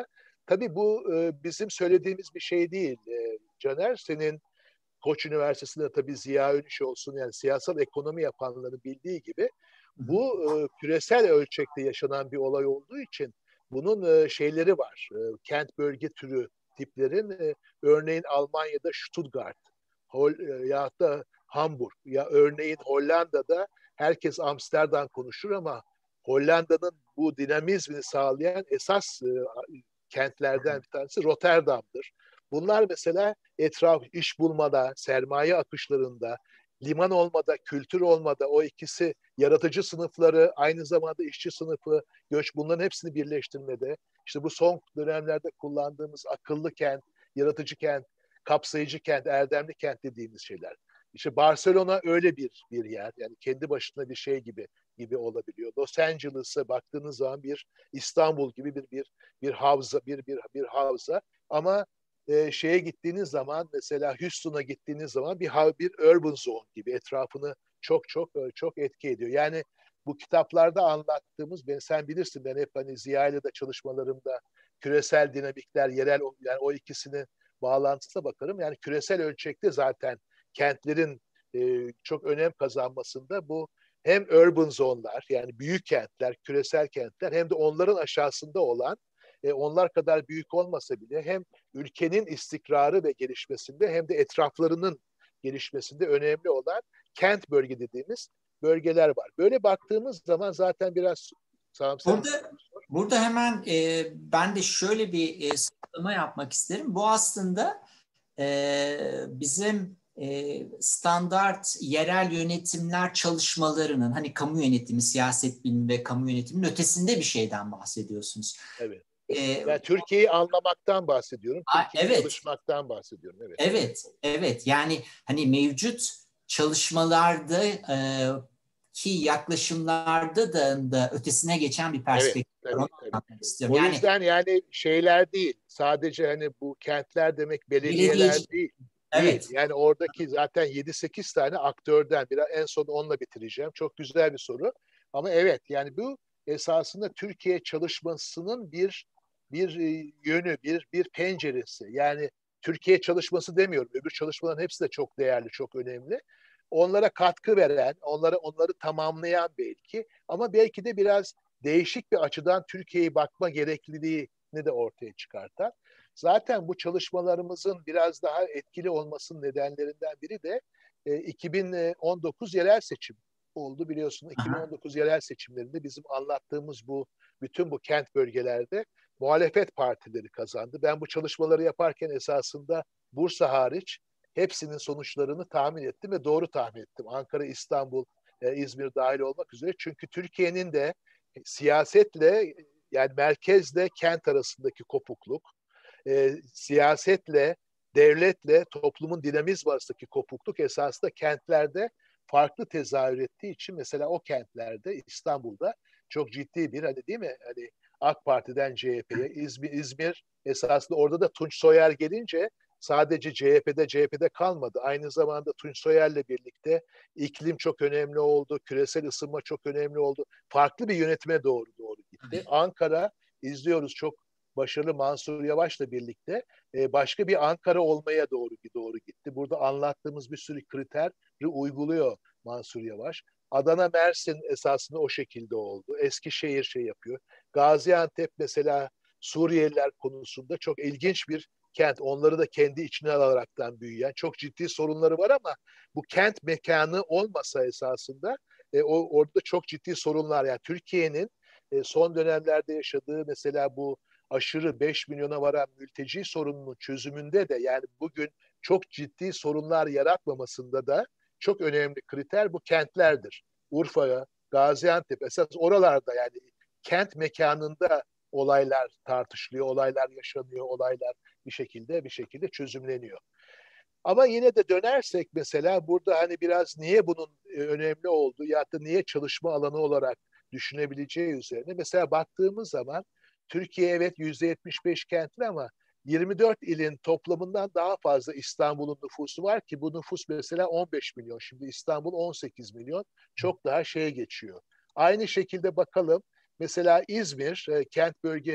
tabii bu e, bizim söylediğimiz bir şey değil. E, Caner, senin Koç Üniversitesi'nde tabii Ziya Ünüş olsun, yani siyasal ekonomi yapanların bildiği gibi bu e, küresel ölçekte yaşanan bir olay olduğu için bunun e, şeyleri var. E, kent bölge türü tiplerin e, örneğin Almanya'da Stuttgart Hol, e, ya da Hamburg, ya örneğin Hollanda'da herkes Amsterdam konuşur ama Hollanda'nın bu dinamizmini sağlayan esas e, kentlerden bir tanesi Rotterdam'dır. Bunlar mesela etraf iş bulmada, sermaye akışlarında, liman olmada, kültür olmada, o ikisi yaratıcı sınıfları, aynı zamanda işçi sınıfı, göç, bunların hepsini birleştirmede, işte bu son dönemlerde kullandığımız akıllı kent, yaratıcı kent, kapsayıcı kent, erdemli kent dediğimiz şeyler. İşte Barcelona öyle bir bir yer, yani kendi başına bir şey gibi gibi olabiliyor. Los Angeles'a baktığınız zaman bir İstanbul gibi bir bir bir havza, bir bir bir havza, ama e, şeye gittiğiniz zaman, mesela Houston'a gittiğiniz zaman bir bir urban zone gibi etrafını çok çok çok etki ediyor. Yani bu kitaplarda anlattığımız, ben sen bilirsin, ben hep hani Ziya ile de çalışmalarımda küresel dinamikler, yerel, yani o ikisinin bağlantısına bakarım. Yani küresel ölçekte zaten kentlerin e, çok önem kazanmasında bu hem urban zone'lar, yani büyük kentler, küresel kentler, hem de onların aşağısında olan, e, onlar kadar büyük olmasa bile hem ülkenin istikrarı ve gelişmesinde hem de etraflarının gelişmesinde önemli olan kent bölge dediğimiz bölgeler var. Böyle baktığımız zaman zaten biraz sağımsal. Burada burada hemen e, ben de şöyle bir e, sıralama yapmak isterim. Bu aslında e, bizim e, standart yerel yönetimler çalışmalarının, hani kamu yönetimi, siyaset bilimi ve kamu yönetiminin ötesinde bir şeyden bahsediyorsunuz. Evet. E, Yani Türkiye'yi anlamaktan bahsediyorum. a, Türkiye'yi evet, çalışmaktan bahsediyorum. Evet. evet, evet. Yani hani mevcut çalışmalarda e, ki yaklaşımlarda da, da ötesine geçen bir Evet, perspektif var. tabii, Onu tabii. anlatmak istiyorum. O Yani yüzden yani şeyler değil, sadece hani bu kentler demek belediyeler belediyeci, değil. Değil. evet. Yani oradaki zaten yedi sekiz tane aktörden, biraz en son onunla bitireceğim. Çok güzel bir soru. Ama evet, yani bu esasında Türkiye çalışmasının bir bir e, yönü, bir bir penceresi. Yani Türkiye çalışması demiyorum. Öbür çalışmaların hepsi de çok değerli, çok önemli. Onlara katkı veren, onlara onları tamamlayan belki, ama belki de biraz değişik bir açıdan Türkiye'ye bakma gerekliliğini de ortaya çıkartan. Zaten bu çalışmalarımızın biraz daha etkili olmasının nedenlerinden biri de e, iki bin on dokuz yerel seçim oldu, biliyorsun. Aha. iki bin on dokuz yerel seçimlerinde bizim anlattığımız bu bütün bu kent bölgelerde muhalefet partileri kazandı. Ben bu çalışmaları yaparken esasında Bursa hariç hepsinin sonuçlarını tahmin ettim ve doğru tahmin ettim. Ankara, İstanbul, e, İzmir dahil olmak üzere. Çünkü Türkiye'nin de siyasetle, yani merkezle kent arasındaki kopukluk, e, siyasetle, devletle toplumun dinamizmi arasındaki kopukluk esasında kentlerde farklı tezahür ettiği için, mesela o kentlerde, İstanbul'da çok ciddi bir, hani değil mi, hani AK Parti'den C H P'ye, İzmir, İzmir esasında orada da Tunç Soyer gelince sadece C H P'de C H P'de kalmadı. Aynı zamanda Tunç Soyer'le birlikte iklim çok önemli oldu, küresel ısınma çok önemli oldu. Farklı bir yönetime doğru doğru gitti. Ankara, izliyoruz, çok başarılı Mansur Yavaş'la birlikte e, başka bir Ankara olmaya doğru doğru gitti. Burada anlattığımız bir sürü kriteri uyguluyor Mansur Yavaş. Adana, Mersin esasında o şekilde oldu. Eskişehir şey yapıyor. Gaziantep mesela Suriyeliler konusunda çok ilginç bir kent. Onları da kendi içine alaraktan büyüyen, çok ciddi sorunları var, ama bu kent mekanı olmasa esasında e, o orada çok ciddi sorunlar. Yani Türkiye'nin e, son dönemlerde yaşadığı mesela bu aşırı beş milyona varan mülteci sorununun çözümünde de, yani bugün çok ciddi sorunlar yaratmamasında da çok önemli kriter bu kentlerdir. Urfa'ya, Gaziantep, esas oralarda, yani kent mekanında olaylar tartışılıyor, olaylar yaşanıyor, olaylar bir şekilde bir şekilde çözümleniyor. Ama yine de dönersek mesela burada hani biraz niye bunun önemli olduğu ya da niye çalışma alanı olarak düşünebileceği üzerine mesela baktığımız zaman Türkiye evet yüzde yetmiş beş kentli, ama yirmi dört ilin toplamından daha fazla İstanbul'un nüfusu var ki bu nüfus mesela on beş milyon. Şimdi İstanbul on sekiz milyon, çok daha şeye geçiyor. Aynı şekilde bakalım mesela İzmir, kent bölge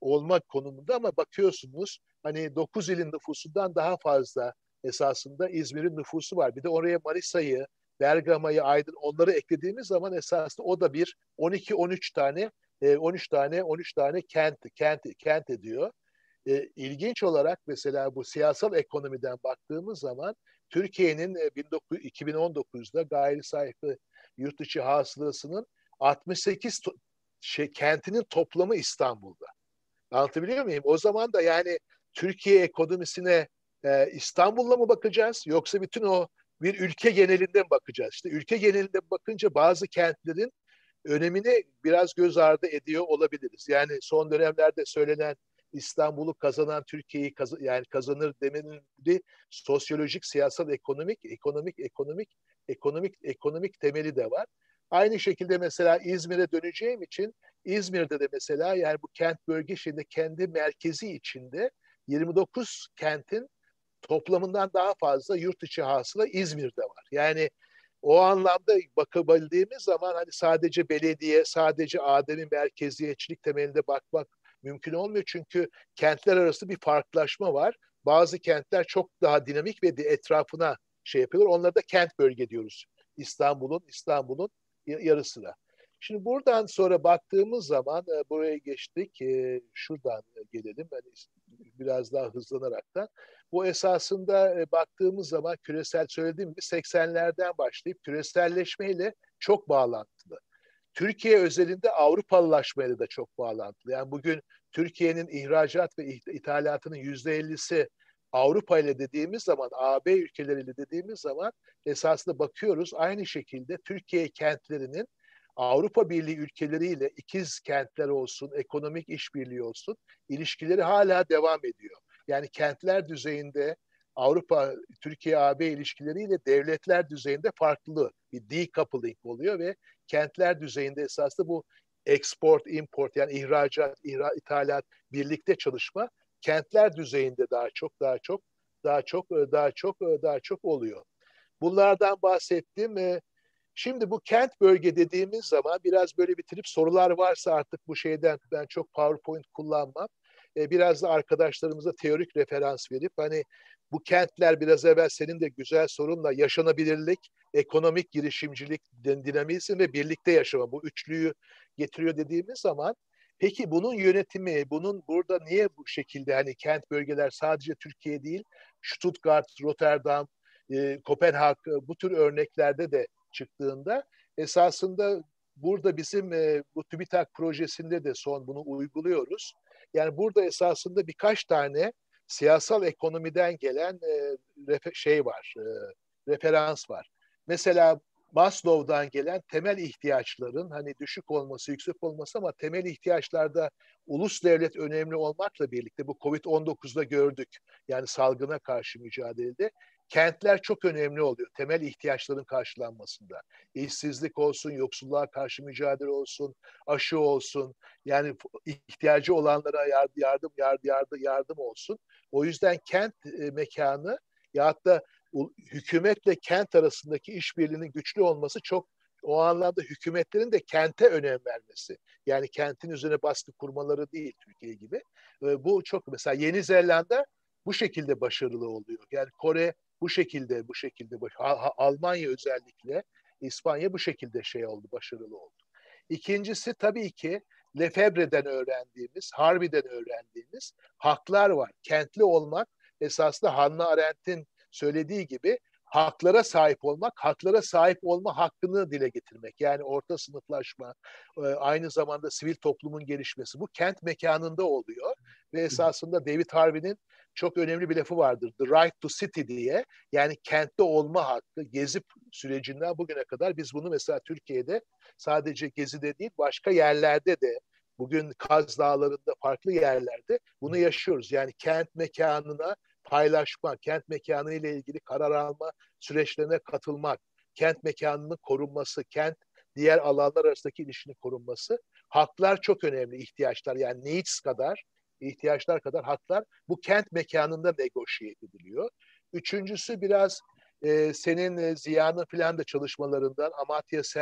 olmak konumunda ama bakıyorsunuz hani dokuz ilin nüfusundan daha fazla esasında İzmir'in nüfusu var. Bir de oraya Manisa'yı, Bergama'yı, Aydın onları eklediğimiz zaman esasında o da bir on iki on üç tane on üç tane on üç tane kent kent kent ediyor. E, ilginç olarak mesela bu siyasal ekonomiden baktığımız zaman Türkiye'nin e, iki bin on dokuzda gayri sahibi yurt içi hasılasının altmış sekiz to- şey, kentinin toplamı İstanbul'da. Anlatabiliyor muyum? O zaman da yani Türkiye ekonomisine e, İstanbul'la mı bakacağız yoksa bütün o bir ülke genelinde mi bakacağız? İşte ülke genelinde bakınca bazı kentlerin önemini biraz göz ardı ediyor olabiliriz. Yani son dönemlerde söylenen İstanbul'u kazanan Türkiye'yi kaz yani kazanır demenin bir sosyolojik, siyasal, ekonomik, ekonomik, ekonomik, ekonomik, ekonomik temeli de var. Aynı şekilde mesela İzmir'e döneceğim için İzmir'de de mesela yani bu kent bölge şeyinde kendi merkezi içinde yirmi dokuz kentin toplamından daha fazla yurt içi hasıla İzmir'de var. Yani o anlamda bakabildiğimiz zaman hani sadece belediye, sadece ademi merkeziyetçilik temelinde bakmak mümkün olmuyor. Çünkü kentler arası bir farklılaşma var. Bazı kentler çok daha dinamik ve etrafına şey yapıyorlar. Onlara da kent bölge diyoruz. İstanbul'un İstanbul'un yarısına. Şimdi buradan sonra baktığımız zaman buraya geçtik. Şuradan gelelim. Yani biraz daha hızlanaraktan. Bu esasında e, baktığımız zaman küresel söylediğim gibi seksenlerden başlayıp küreselleşmeyle çok bağlantılı. Türkiye özelinde Avrupalılaşmayla da çok bağlantılı. Yani bugün Türkiye'nin ihracat ve ithalatının yüzde ellisi Avrupa ile dediğimiz zaman, A B ülkeleriyle dediğimiz zaman esasında bakıyoruz aynı şekilde Türkiye kentlerinin Avrupa Birliği ülkeleriyle ikiz kentler olsun, ekonomik işbirliği olsun, ilişkileri hala devam ediyor. Yani kentler düzeyinde Avrupa, Türkiye-A B ilişkileriyle devletler düzeyinde farklı bir decoupling oluyor ve kentler düzeyinde esasında bu export, import yani ihracat, ihra, ithalat, birlikte çalışma kentler düzeyinde daha çok, daha çok, daha çok, daha çok, daha çok oluyor. Bunlardan bahsettim. Şimdi bu kent bölge dediğimiz zaman biraz böyle bitirip sorular varsa artık bu şeyden ben çok PowerPoint kullanmam. Biraz da arkadaşlarımıza teorik referans verip hani bu kentler biraz evvel senin de güzel sorunla yaşanabilirlik, ekonomik girişimcilik, dinamizm ve birlikte yaşama bu üçlüyü getiriyor dediğimiz zaman peki bunun yönetimi, bunun burada niye bu şekilde hani kent bölgeler sadece Türkiye değil, Stuttgart, Rotterdam, e, Kopenhag bu tür örneklerde de çıktığında esasında burada bizim e, bu TÜBİTAK projesinde de son bunu uyguluyoruz. Yani burada esasında birkaç tane siyasal ekonomiden gelen e, refe, şey var, e, referans var. Mesela Maslow'dan gelen temel ihtiyaçların hani düşük olması, yüksek olması ama temel ihtiyaçlarda ulus devlet önemli olmakla birlikte bu kovid on dokuzda gördük. Yani salgına karşı mücadelede kentler çok önemli oluyor temel ihtiyaçların karşılanmasında. İşsizlik olsun, yoksulluğa karşı mücadele olsun, aşı olsun. Yani ihtiyacı olanlara yardım, yardım, yardım, yardım olsun. O yüzden kent e, mekanı ya da hükümetle kent arasındaki işbirliğinin güçlü olması çok o anlamda hükümetlerin de kente önem vermesi. Yani kentin üzerine baskı kurmaları değil Türkiye gibi. Bu çok mesela Yeni Zelanda bu şekilde başarılı oluyor. Yani Kore bu şekilde bu şekilde Almanya özellikle İspanya bu şekilde şey oldu, başarılı oldu. İkincisi tabii ki Lefebvre'den öğrendiğimiz, Harvey'den öğrendiğimiz haklar var. Kentli olmak esasında Hannah Arendt'in söylediği gibi haklara sahip olmak, haklara sahip olma hakkını dile getirmek. Yani orta sınıflaşma, aynı zamanda sivil toplumun gelişmesi. Bu kent mekanında oluyor. Ve esasında David Harvey'nin çok önemli bir lafı vardır. The right to city diye. Yani kentte olma hakkı, Gezi sürecinden bugüne kadar biz bunu mesela Türkiye'de sadece Gezi'de değil başka yerlerde de bugün Kaz Dağları'nda farklı yerlerde bunu yaşıyoruz. Yani kent mekanına paylaşma, kent mekanı ile ilgili karar alma süreçlerine katılmak, kent mekanının korunması, kent diğer alanlar arasındaki ilişkinin korunması, haklar çok önemli ihtiyaçlar yani needs kadar, ihtiyaçlar kadar haklar bu kent mekanında negotiate ediliyor. Üçüncüsü biraz e, senin e, Ziya'nın filan da çalışmalarından Amartya Sen,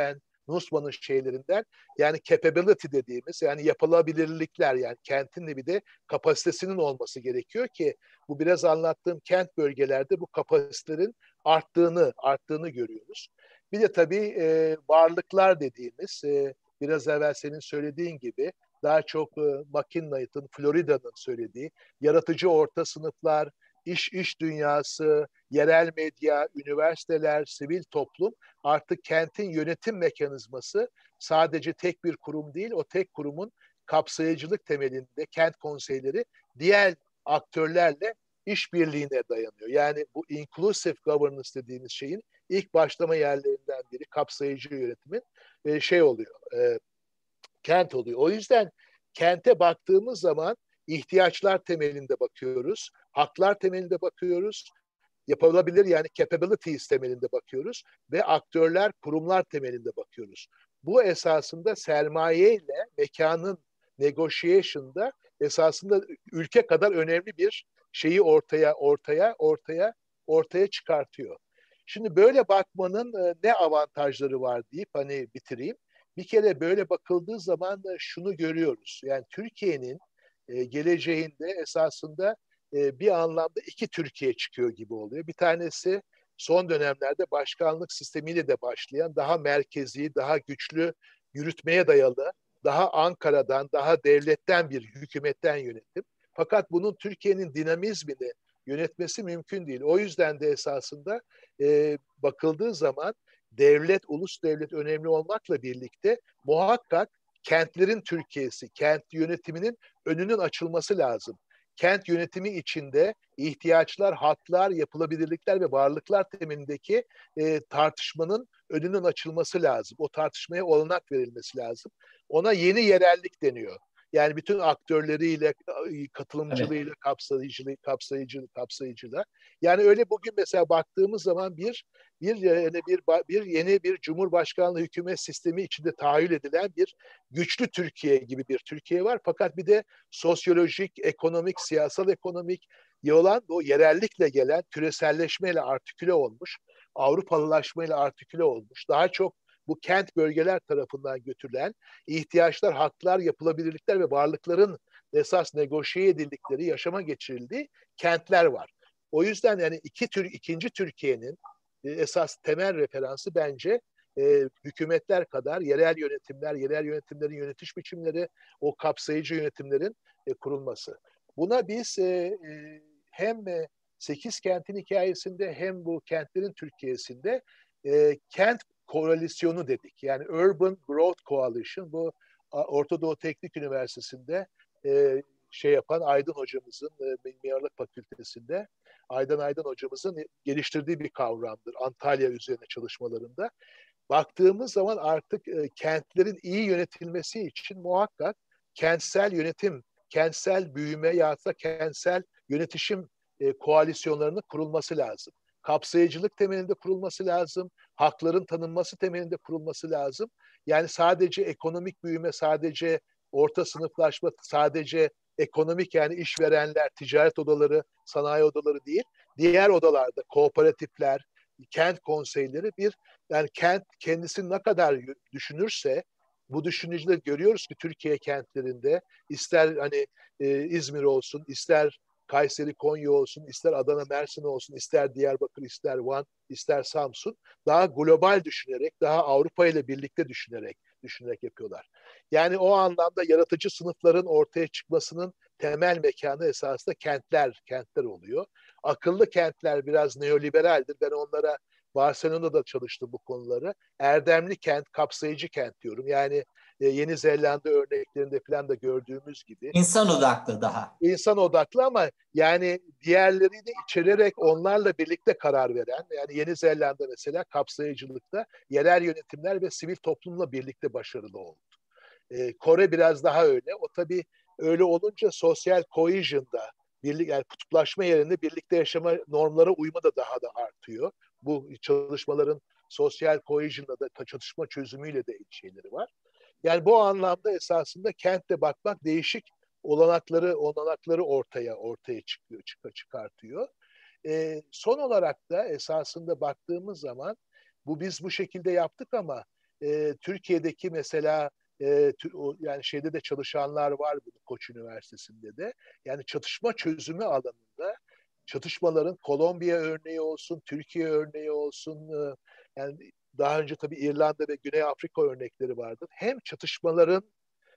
Nussbaum'un şeylerinden, yani capability dediğimiz, yani yapılabilirlikler, yani kentin de bir de kapasitesinin olması gerekiyor ki bu biraz anlattığım kent bölgelerde bu kapasitelerin arttığını arttığını görüyoruz. Bir de tabii e, varlıklar dediğimiz, e, biraz evvel senin söylediğin gibi daha çok e, McKinley'ın, Florida'nın söylediği yaratıcı orta sınıflar, iş iş dünyası, yerel medya, üniversiteler, sivil toplum, artık kentin yönetim mekanizması sadece tek bir kurum değil, o tek kurumun kapsayıcılık temelinde kent konseyleri diğer aktörlerle işbirliğine dayanıyor. Yani bu inclusive governance dediğimiz şeyin ilk başlama yerlerinden biri kapsayıcı yönetimin e, şey oluyor, e, kent oluyor. O yüzden kente baktığımız zaman ihtiyaçlar temelinde bakıyoruz, haklar temelinde bakıyoruz, yapılabilir yani capabilities temelinde bakıyoruz ve aktörler, kurumlar temelinde bakıyoruz. Bu esasında sermaye ile mekanın negotiation'da esasında ülke kadar önemli bir şeyi ortaya ortaya ortaya ortaya çıkartıyor. Şimdi böyle bakmanın ne avantajları var deyip hani bitireyim. Bir kere böyle bakıldığı zaman da şunu görüyoruz. Yani Türkiye'nin e, geleceğinde esasında e, bir anlamda iki Türkiye çıkıyor gibi oluyor. Bir tanesi son dönemlerde başkanlık sistemiyle de başlayan daha merkezi, daha güçlü yürütmeye dayalı, daha Ankara'dan, daha devletten bir hükümetten yönetim. Fakat bunun Türkiye'nin dinamizmini yönetmesi mümkün değil. O yüzden de esasında e, bakıldığı zaman devlet, ulus devlet önemli olmakla birlikte muhakkak kentlerin Türkiye'si, kent yönetiminin önünün açılması lazım. Kent yönetimi içinde ihtiyaçlar, haklar, yapılabilirlikler ve varlıklar temelindeki e, tartışmanın önünün açılması lazım. O tartışmaya olanak verilmesi lazım. Ona yeni yerellik deniyor. Yani bütün aktörleriyle, katılımcılığıyla, Evet. kapsayıcılığı, kapsayıcılığı, kapsayıcılığı. Yani öyle bugün mesela baktığımız zaman bir bir yani bir bir yeni bir Cumhurbaşkanlığı hükümet sistemi içinde tahayyül edilen bir güçlü Türkiye gibi bir Türkiye var. Fakat bir de sosyolojik, ekonomik, siyasal ekonomik olan o yerellikle gelen küreselleşmeyle artiküle olmuş, Avrupalılaşmayla artiküle olmuş, daha çok bu kent bölgeler tarafından götürülen ihtiyaçlar, haklar, yapılabilirlikler ve varlıkların esas negoşiye edildikleri, yaşama geçirildiği kentler var. O yüzden yani iki tür ikinci Türkiye'nin e, esas temel referansı bence e, hükümetler kadar yerel yönetimler, yerel yönetimlerin yönetiş biçimleri, o kapsayıcı yönetimlerin e, kurulması. Buna biz e, e, hem e, sekiz kentin hikayesinde hem bu kentlerin Türkiye'sinde e, kent koalisyonu dedik. Yani Urban Growth Coalition, bu Orta Doğu Teknik Üniversitesi'nde e, şey yapan Aydın hocamızın e, Mimarlık Fakültesi'nde Aydan Aydan hocamızın geliştirdiği bir kavramdır Antalya üzerine çalışmalarında. Baktığımız zaman artık e, kentlerin iyi yönetilmesi için muhakkak kentsel yönetim, kentsel büyüme ya da kentsel yönetişim e, koalisyonlarının kurulması lazım. Kapsayıcılık temelinde kurulması lazım. Hakların tanınması temelinde kurulması lazım. Yani sadece ekonomik büyüme, sadece orta sınıflaşma, sadece ekonomik yani işverenler, ticaret odaları, sanayi odaları değil, diğer odalarda kooperatifler, kent konseyleri bir yani kent kendisini ne kadar düşünürse bu düşünücüleri görüyoruz ki Türkiye kentlerinde ister hani e, İzmir olsun, ister Kayseri, Konya olsun, ister Adana, Mersin olsun, ister Diyarbakır, ister Van, ister Samsun daha global düşünerek, daha Avrupa ile birlikte düşünerek düşünerek yapıyorlar. Yani o anlamda yaratıcı sınıfların ortaya çıkmasının temel mekanı esasında kentler, kentler oluyor. Akıllı kentler biraz neoliberaldir. Ben onlara Barcelona'da çalıştım bu konuları. Erdemli kent, kapsayıcı kent diyorum. Yani e, Yeni Zelanda örneklerinde falan da gördüğümüz gibi. İnsan odaklı daha. İnsan odaklı ama yani diğerlerini içererek onlarla birlikte karar veren, yani Yeni Zelanda mesela kapsayıcılıkta yerel yönetimler ve sivil toplumla birlikte başarılı oldu. E, Kore biraz daha öyle. O tabii öyle olunca sosyal cohesion'da birlik, yani kutuplaşma yerine birlikte yaşama normlara uyma da daha da artıyor. Bu çalışmaların sosyal cohesion'da da çatışma çözümüyle de şeyleri var. Yani bu anlamda esasında kentte bakmak değişik olanakları olanakları ortaya ortaya çıkıyor, çıkartıyor. E, son olarak da esasında baktığımız zaman bu biz bu şekilde yaptık ama e, Türkiye'deki mesela e, o, yani şeyde de çalışanlar var bunu Koç Üniversitesi'nde de. Yani çatışma çözümü alanında çatışmaların Kolombiya örneği olsun, Türkiye örneği olsun, e, yani daha önce tabii İrlanda ve Güney Afrika örnekleri vardır. Hem çatışmaların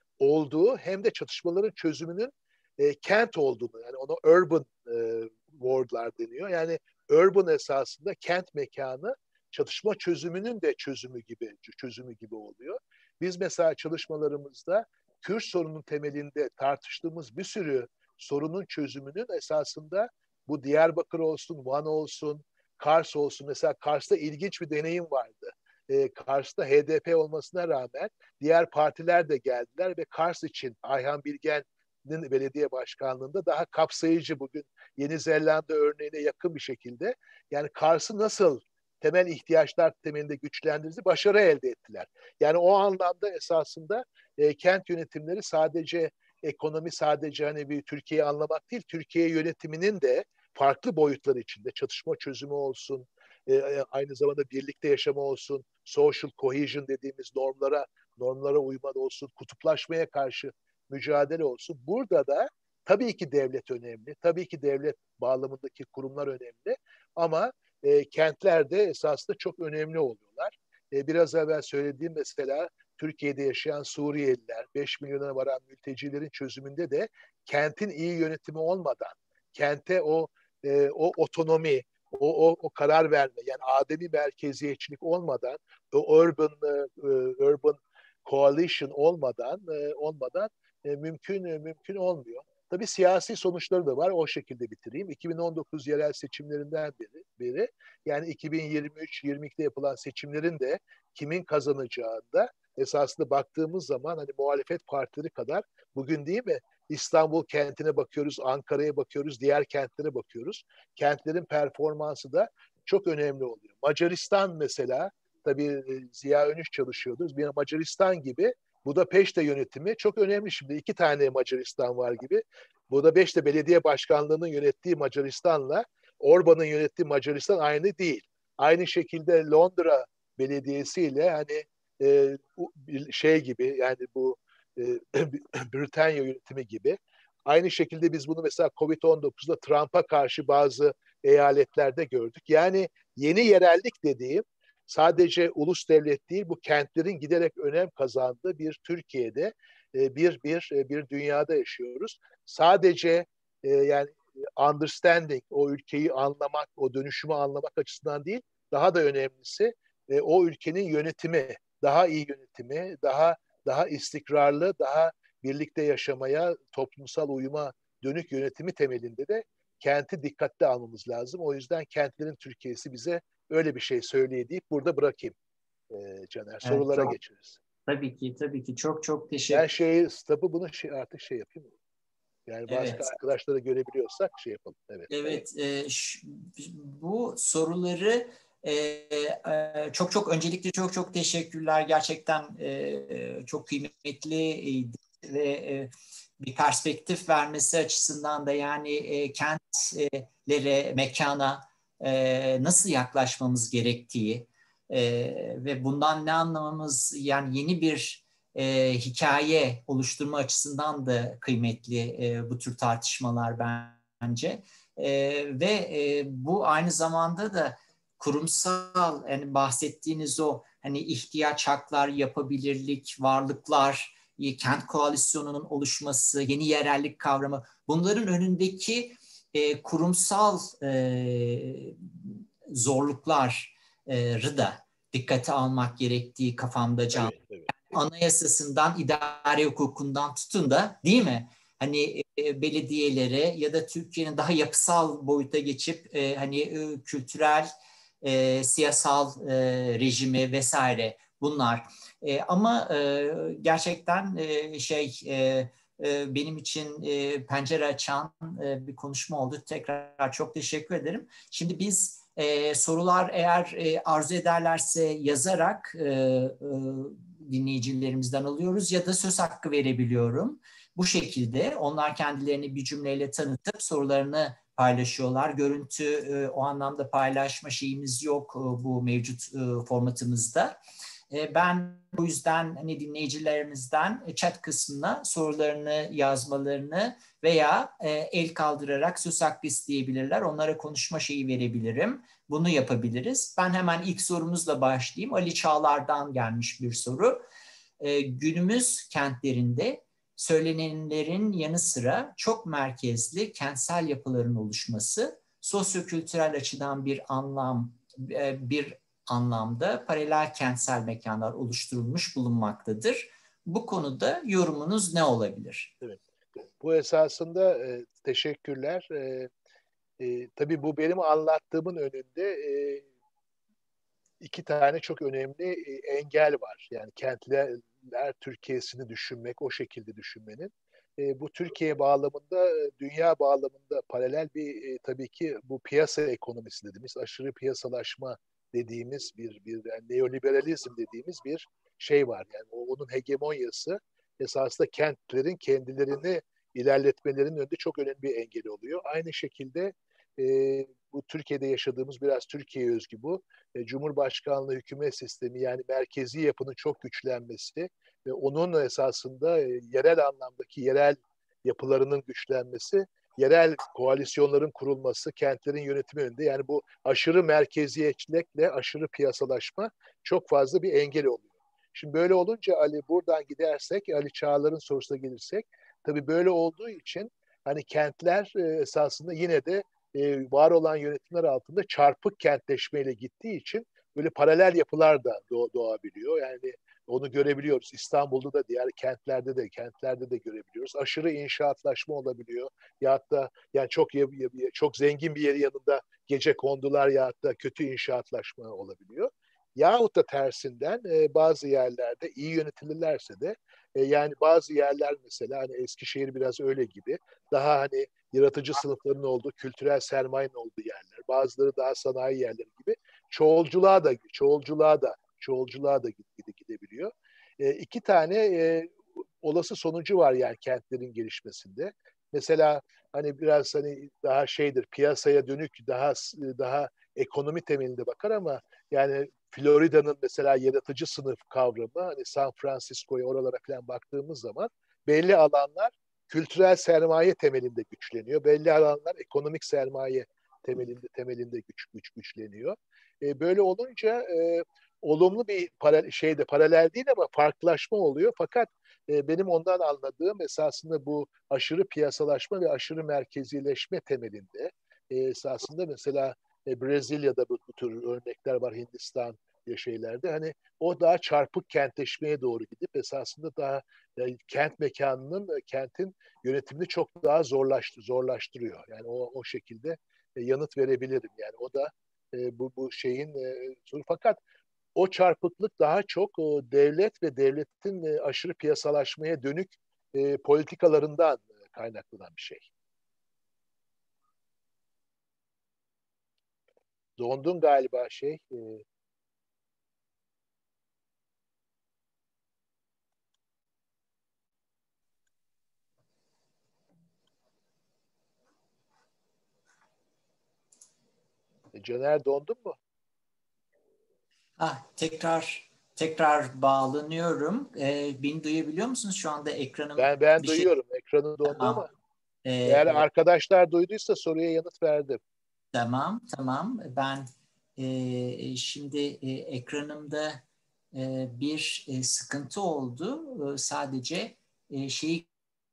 olduğu hem de çatışmaların çözümünün e, kent olduğunu, yani ona urban e, wardlar deniyor. Yani urban esasında kent mekanı çatışma çözümünün de çözümü gibi çözümü gibi oluyor. Biz mesela çalışmalarımızda Kürt sorunun temelinde tartıştığımız bir sürü sorunun çözümünün esasında bu Diyarbakır olsun, Van olsun, Kars olsun. Mesela Kars'ta ilginç bir deneyim vardı. E, Kars'ta H D P olmasına rağmen diğer partiler de geldiler ve Kars için Ayhan Bilgen'in belediye başkanlığında daha kapsayıcı, bugün Yeni Zelanda örneğine yakın bir şekilde, yani Kars'ı nasıl temel ihtiyaçlar temelinde güçlendirdi, başarı elde ettiler. Yani o anlamda esasında e, kent yönetimleri sadece ekonomi, sadece hani bir Türkiye'yi anlamak değil, Türkiye yönetiminin de farklı boyutları içinde çatışma çözümü olsun, e, aynı zamanda birlikte yaşama olsun, social cohesion dediğimiz normlara normlara uyma olsun, kutuplaşmaya karşı mücadele olsun. Burada da tabii ki devlet önemli, tabii ki devlet bağlamındaki kurumlar önemli ama e, kentler de esasında çok önemli oluyorlar. E, biraz evvel söylediğim mesela Türkiye'de yaşayan Suriyeliler, beş milyona varan mültecilerin çözümünde de kentin iyi yönetimi olmadan, kente o e, o otonomi, o, o, o karar verme, yani ademi merkeziyetçilik olmadan, o urban e, urban coalition olmadan e, olmadan e, mümkün e, mümkün olmuyor. Tabii siyasi sonuçları da var. O şekilde bitireyim. iki bin on dokuz yerel seçimlerinden beri, beri yani iki bin yirmi üç yirmi ikide yapılan seçimlerin de kimin kazanacağında esasında baktığımız zaman hani muhalefet partileri kadar bugün değil mi? İstanbul kentine bakıyoruz, Ankara'ya bakıyoruz, diğer kentlere bakıyoruz. Kentlerin performansı da çok önemli oluyor. Macaristan mesela, tabii Ziya Önüş çalışıyordu. Bir Macaristan gibi Budapeşte yönetimi çok önemli. Şimdi iki tane Macaristan var gibi. Budapeşte Belediye Başkanlığı'nın yönettiği Macaristan'la Orban'ın yönettiği Macaristan aynı değil. Aynı şekilde Londra Belediyesi ile hani e, şey gibi, yani bu e, Britanya yönetimi gibi. Aynı şekilde biz bunu mesela kovid on dokuzda Trump'a karşı bazı eyaletlerde gördük. Yani yeni yerellik dediğim sadece ulus devlet değil, bu kentlerin giderek önem kazandığı bir Türkiye'de, bir bir bir dünyada yaşıyoruz. Sadece yani understanding, o ülkeyi anlamak, o dönüşümü anlamak açısından değil, daha da önemlisi o ülkenin yönetimi, daha iyi yönetimi, daha daha istikrarlı, daha birlikte yaşamaya, toplumsal uyuma dönük yönetimi temelinde de kenti dikkate almamız lazım. O yüzden kentlerin Türkiye'si bize öyle bir şey söyleye deyip burada bırakayım e, Caner. Evet, Sorulara çok, geçeriz. tabii ki, tabii ki. Çok çok teşekkür Ben şeyi, stabı bunu şey, artık şey yapayım. Yani başka Evet. arkadaşları görebiliyorsak şey yapalım. Evet. Evet, e, ş, bu soruları e, e, çok çok öncelikle çok çok teşekkürler. Gerçekten e, çok kıymetli ve e, bir perspektif vermesi açısından da, yani e, kentlere, mekana e, nasıl yaklaşmamız gerektiği e, ve bundan ne anlamamız, yani yeni bir e, hikaye oluşturma açısından da kıymetli e, bu tür tartışmalar bence. E, ve e, bu aynı zamanda da kurumsal, yani bahsettiğiniz o hani ihtiyaç, haklar, yapabilirlik, varlıklar, kent koalisyonunun oluşması, yeni yerellik kavramı, bunların önündeki e, kurumsal e, zorlukları da dikkate almak gerektiği kafamda can. Evet, evet. Anayasasından, idare hukukundan tutun da, değil mi? Hani e, belediyelere ya da Türkiye'nin daha yapısal boyuta geçip e, hani e, kültürel, e, siyasal e, rejimi vesaire bunlar. E, ama e, gerçekten e, şey e, e, benim için e, pencere açan e, bir konuşma oldu. Tekrar çok teşekkür ederim. Şimdi biz e, sorular eğer e, arzu ederlerse yazarak e, e, dinleyicilerimizden alıyoruz ya da söz hakkı verebiliyorum. Bu şekilde onlar kendilerini bir cümleyle tanıtıp sorularını paylaşıyorlar. Görüntü e, o anlamda paylaşma şeyimiz yok e, bu mevcut e, formatımızda. E, ben bu yüzden hani dinleyicilerimizden chat kısmına sorularını yazmalarını veya e, el kaldırarak söz hakkı isteyebilirler. Onlara konuşma şeyi verebilirim. Bunu yapabiliriz. Ben hemen ilk sorumuzla başlayayım. Ali Çağlar'dan gelmiş bir soru. E, günümüz kentlerinde söylenenlerin yanı sıra çok merkezli kentsel yapıların oluşması sosyokültürel açıdan bir anlam e, bir anlamda paralel kentsel mekanlar oluşturulmuş bulunmaktadır. Bu konuda yorumunuz ne olabilir? Evet. Bu esasında e, teşekkürler. E, e, tabii bu benim anlattığımın önünde e, iki tane çok önemli e, engel var. Yani kentler Türkiye'sini düşünmek, o şekilde düşünmenin. E, bu Türkiye bağlamında, dünya bağlamında paralel bir e, tabii ki bu piyasa ekonomisi dediğimiz, aşırı piyasalaşma dediğimiz bir, bir yani neoliberalizm dediğimiz bir şey var. Yani o, onun hegemonyası esasında kentlerin kendilerini ilerletmelerinin önünde çok önemli bir engel oluyor. Aynı şekilde e, bu Türkiye'de yaşadığımız biraz Türkiye özgü bu. E, Cumhurbaşkanlığı hükümet sistemi yani merkezi yapının çok güçlenmesi ve onun esasında e, yerel anlamdaki yerel yapılarının güçlenmesi, yerel koalisyonların kurulması, kentlerin yönetimi önünde yani bu aşırı merkeziyetçilikle aşırı piyasalaşma çok fazla bir engel oluyor. Şimdi böyle olunca Ali buradan gidersek, Ali Çağlar'ın sorusuna gelirsek, tabii böyle olduğu için hani kentler e, esasında yine de e, var olan yönetimler altında çarpık kentleşmeyle gittiği için böyle paralel yapılar da doğ, doğabiliyor. Yani onu görebiliyoruz. İstanbul'da da diğer kentlerde de kentlerde de görebiliyoruz. Aşırı inşaatlaşma olabiliyor. Ya da yani çok çok zengin bir yerin yanında gecekondular ya da kötü inşaatlaşma olabiliyor. Yahut da tersinden e, bazı yerlerde iyi yönetilirlerse de e, yani bazı yerler mesela hani Eskişehir biraz öyle gibi daha hani yaratıcı sınıfların olduğu, kültürel sermayenin olduğu yerler. Bazıları daha sanayi yerleri gibi. Çoğulculuğa da çoğulculuğa da çoğulculuğa da gidebiliyor. E, iki tane e, olası sonucu var yani kentlerin gelişmesinde. Mesela hani biraz hani daha şeydir piyasaya dönük daha daha ekonomi temelinde bakar ama yani Florida'nın mesela yaratıcı sınıf kavramı hani San Francisco'ya oralara falan baktığımız zaman belli alanlar kültürel sermaye temelinde güçleniyor. Belli alanlar ekonomik sermaye temelinde temelinde güç güç güçleniyor. E, böyle olunca e, olumlu bir para, şeyde paralel değil ama farklılaşma oluyor. Fakat e, benim ondan anladığım esasında bu aşırı piyasalaşma ve aşırı merkezileşme temelinde e, esasında mesela e, Brezilya'da bu, bu tür örnekler var, Hindistan şeylerde. Hani o daha çarpık kentleşmeye doğru gidip esasında daha yani kent mekanının, kentin yönetimini çok daha zorlaştı, zorlaştırıyor. Yani o, o şekilde e, yanıt verebilirim. Yani o da e, bu, bu şeyin e, fakat o çarpıklık daha çok e, devlet ve devletin e, aşırı piyasalaşmaya dönük e, politikalarından e, kaynaklanan bir şey. Dondun galiba şey. E, Caner dondun mu? Ah, tekrar tekrar bağlanıyorum. Ee, beni duyabiliyor musunuz? Şu anda ekranım Ben ben bir şey. duyuyorum. Ekranı dondu ama Tamam. eğer Ee, arkadaşlar duyduysa soruya yanıt verdim. tamam, tamam. Ben e, şimdi e, ekranımda e, bir e, sıkıntı oldu. E, sadece e, şeyi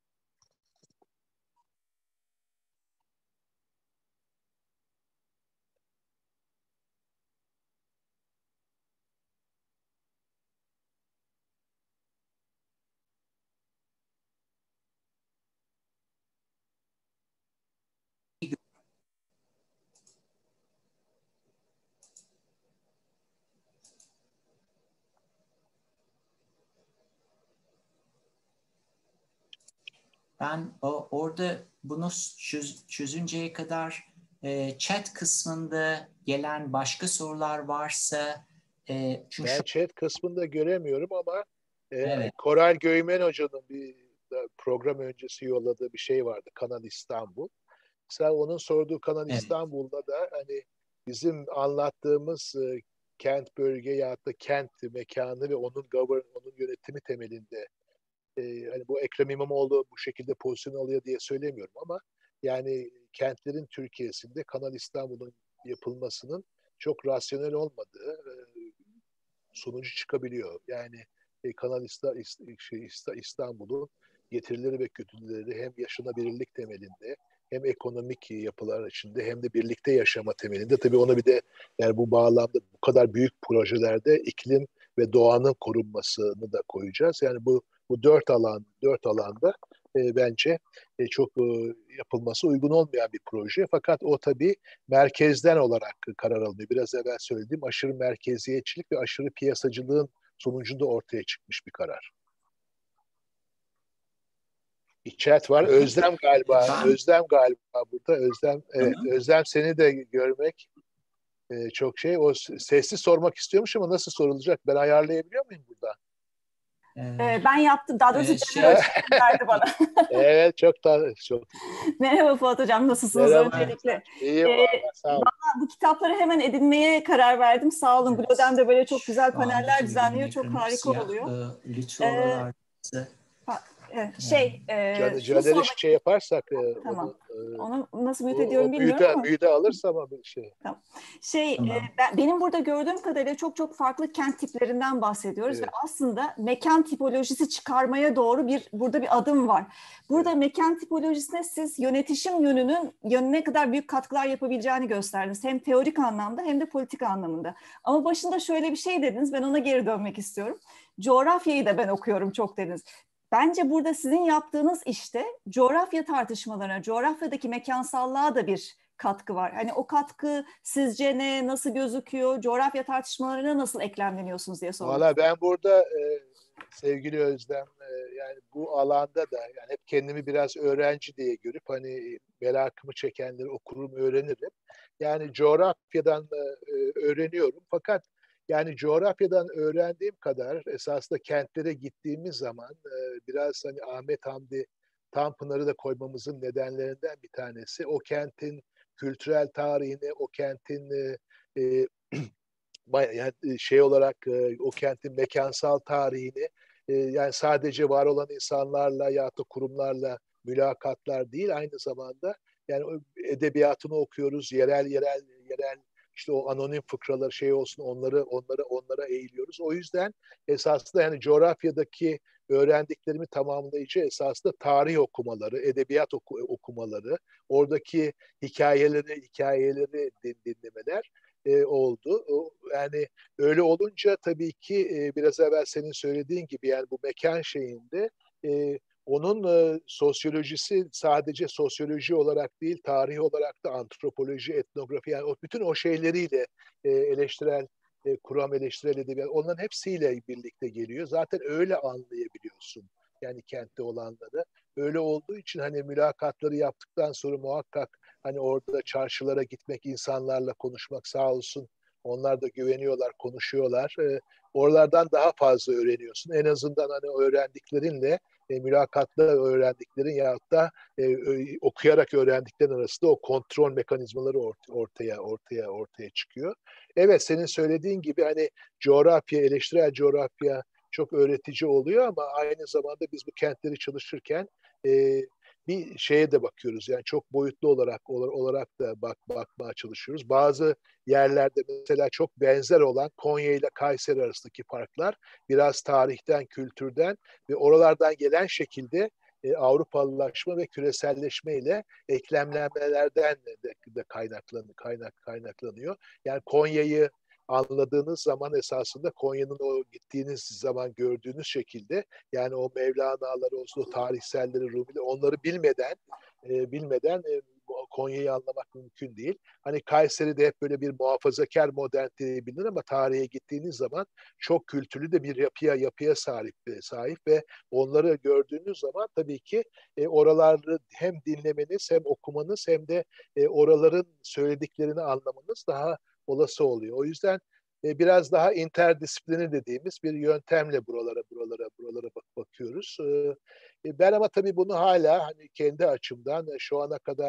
ben o, orada bunu çöz, çözünceye kadar e, chat kısmında gelen başka sorular varsa e, çünkü Ben şu chat kısmında göremiyorum ama e, evet, Koray Göğmen Hoca'nın bir program öncesi yolladığı bir şey vardı. Kanal İstanbul. Mesela onun sorduğu Kanal evet. İstanbul'da da hani bizim anlattığımız e, kent, bölge ya da kent mekanı ve onun govern, onun yönetimi temelinde e, hani bu Ekrem İmamoğlu bu şekilde pozisyon alıyor diye söylemiyorum ama yani kentlerin Türkiye'sinde Kanal İstanbul'un yapılmasının çok rasyonel olmadığı e, sonucu çıkabiliyor. Yani e, Kanal İsta, şey, İstanbul'un getirileri ve kötülükleri hem yaşanabilirlik temelinde hem ekonomik yapılar içinde hem de birlikte yaşama temelinde. Tabii ona bir de yani bu bağlamda bu kadar büyük projelerde iklim ve doğanın korunmasını da koyacağız. Yani bu bu dört alan dört alanda e, bence e, çok e, yapılması uygun olmayan bir proje. Fakat o tabii merkezden olarak karar alınıyor. Biraz evvel söylediğim aşırı merkeziyetçilik ve aşırı piyasacılığın sonucunda ortaya çıkmış bir karar. Bir chat var. Özlem galiba. Ben... Özlem galiba burada. Özlem, evet. Hı-hı. Özlem seni de görmek e, çok şey. O sesli sormak istiyormuş ama nasıl sorulacak? Ben ayarlayabiliyor muyum burada? Ee, ben yaptım. Daha doğrusu ee, şey... verdi bana. Evet, çok da çok. Merhaba Fuat Hocam, nasılsınız Merhaba. öncelikle? İyiyim, ee, sağ olun. Bu kitapları hemen edinmeye karar verdim. Sağ olun. Evet. Blodem de böyle çok güzel Şu paneller düzenliyor. Çok harika siyah, oluyor. Lütfen ee, Şey, e, Caner'i şey yaparsak e, tamam. Onu, onu nasıl mute o, ediyorum o bilmiyorum müde, ama. Müde alırsa ama bir şey. Tamam. Şey, tamam. E, ben, benim burada gördüğüm kadarıyla çok çok farklı kent tiplerinden bahsediyoruz evet. Ve aslında mekan tipolojisi çıkarmaya doğru bir burada bir adım var. Burada evet. Mekan tipolojisine siz yönetişim yönünün yönüne kadar büyük katkılar yapabileceğini gösterdiniz. Hem teorik anlamda hem de politik anlamında. Ama başında şöyle bir şey dediniz. Ben ona geri dönmek istiyorum. Coğrafyayı da ben okuyorum çok dediniz. Bence burada sizin yaptığınız işte coğrafya tartışmalarına, coğrafyadaki mekansallığa da bir katkı var. Hani o katkı sizce ne, nasıl gözüküyor, coğrafya tartışmalarına nasıl eklemleniyorsunuz diye sormak Valla ben burada e, sevgili Özlem e, yani bu alanda da yani hep kendimi biraz öğrenci diye görüp hani merakımı çekenleri okurum, öğrenirim. Yani coğrafyadan e, öğreniyorum fakat yani coğrafyadan öğrendiğim kadar esasında kentlere gittiğimiz zaman e, biraz hani Ahmet Hamdi Tanpınar'ı da koymamızın nedenlerinden bir tanesi o kentin kültürel tarihini, o kentin e, e, yani şey olarak e, o kentin mekansal tarihini e, yani sadece var olan insanlarla ya da kurumlarla mülakatlar değil aynı zamanda yani edebiyatını okuyoruz, yerel yerel yerel işte o anonim fıkralar şey olsun onları onları onlara eğiliyoruz. O yüzden esasında yani coğrafyadaki öğrendiklerimi tamamlayıcı esasında tarih okumaları, edebiyat oku, okumaları, oradaki hikayeleri hikayeleri dinlemeler e, oldu. O, yani öyle olunca tabii ki e, biraz evvel senin söylediğin gibi yani bu mekan şeyinde e, onun e, sosyolojisi sadece sosyoloji olarak değil, tarih olarak da antropoloji, etnografi yani o, bütün o şeyleriyle e, eleştirel e, kuram eleştirel edebiyat onların hepsiyle birlikte geliyor. Zaten öyle anlayabiliyorsun yani kentte olanları. Öyle olduğu için hani mülakatları yaptıktan sonra muhakkak hani orada çarşılara gitmek, insanlarla konuşmak sağ olsun. Onlar da güveniyorlar, konuşuyorlar. E, oralardan daha fazla öğreniyorsun. En azından hani öğrendiklerinle e, mülakatta öğrendiklerin ya da e, okuyarak öğrendiklerin arasında o kontrol mekanizmaları ort- ortaya ortaya ortaya çıkıyor. Evet senin söylediğin gibi hani coğrafya, eleştirel coğrafya çok öğretici oluyor ama aynı zamanda biz bu kentleri çalışırken e, bir şeye de bakıyoruz. Yani çok boyutlu olarak olarak da bak bakmaya çalışıyoruz. Bazı yerlerde mesela çok benzer olan Konya ile Kayseri arasındaki farklar biraz tarihten, kültürden ve oralardan gelen şekilde e, Avrupalılaşma ve küreselleşme ile eklemlenmelerden de, de kaynaklan, kaynak kaynaklanıyor. Yani Konya'yı anladığınız zaman esasında Konya'nın o gittiğiniz zaman gördüğünüz şekilde yani o Mevlana'ları olsun, o tarihselleri, Rumi'leri onları bilmeden e, bilmeden e, Konya'yı anlamak mümkün değil. Hani Kayseri'de hep böyle bir muhafazakar modernite bilinir ama tarihe gittiğiniz zaman çok kültürlü de bir yapıya yapıya sahip sahip ve onları gördüğünüz zaman tabii ki e, oraları hem dinlemeniz hem okumanız hem de e, oraların söylediklerini anlamanız daha olası oluyor. O yüzden e, biraz daha interdisipliner dediğimiz bir yöntemle buralara buralara buralara bak bakıyoruz. E, ben ama tabii bunu hala hani kendi açımdan e, şu ana kadar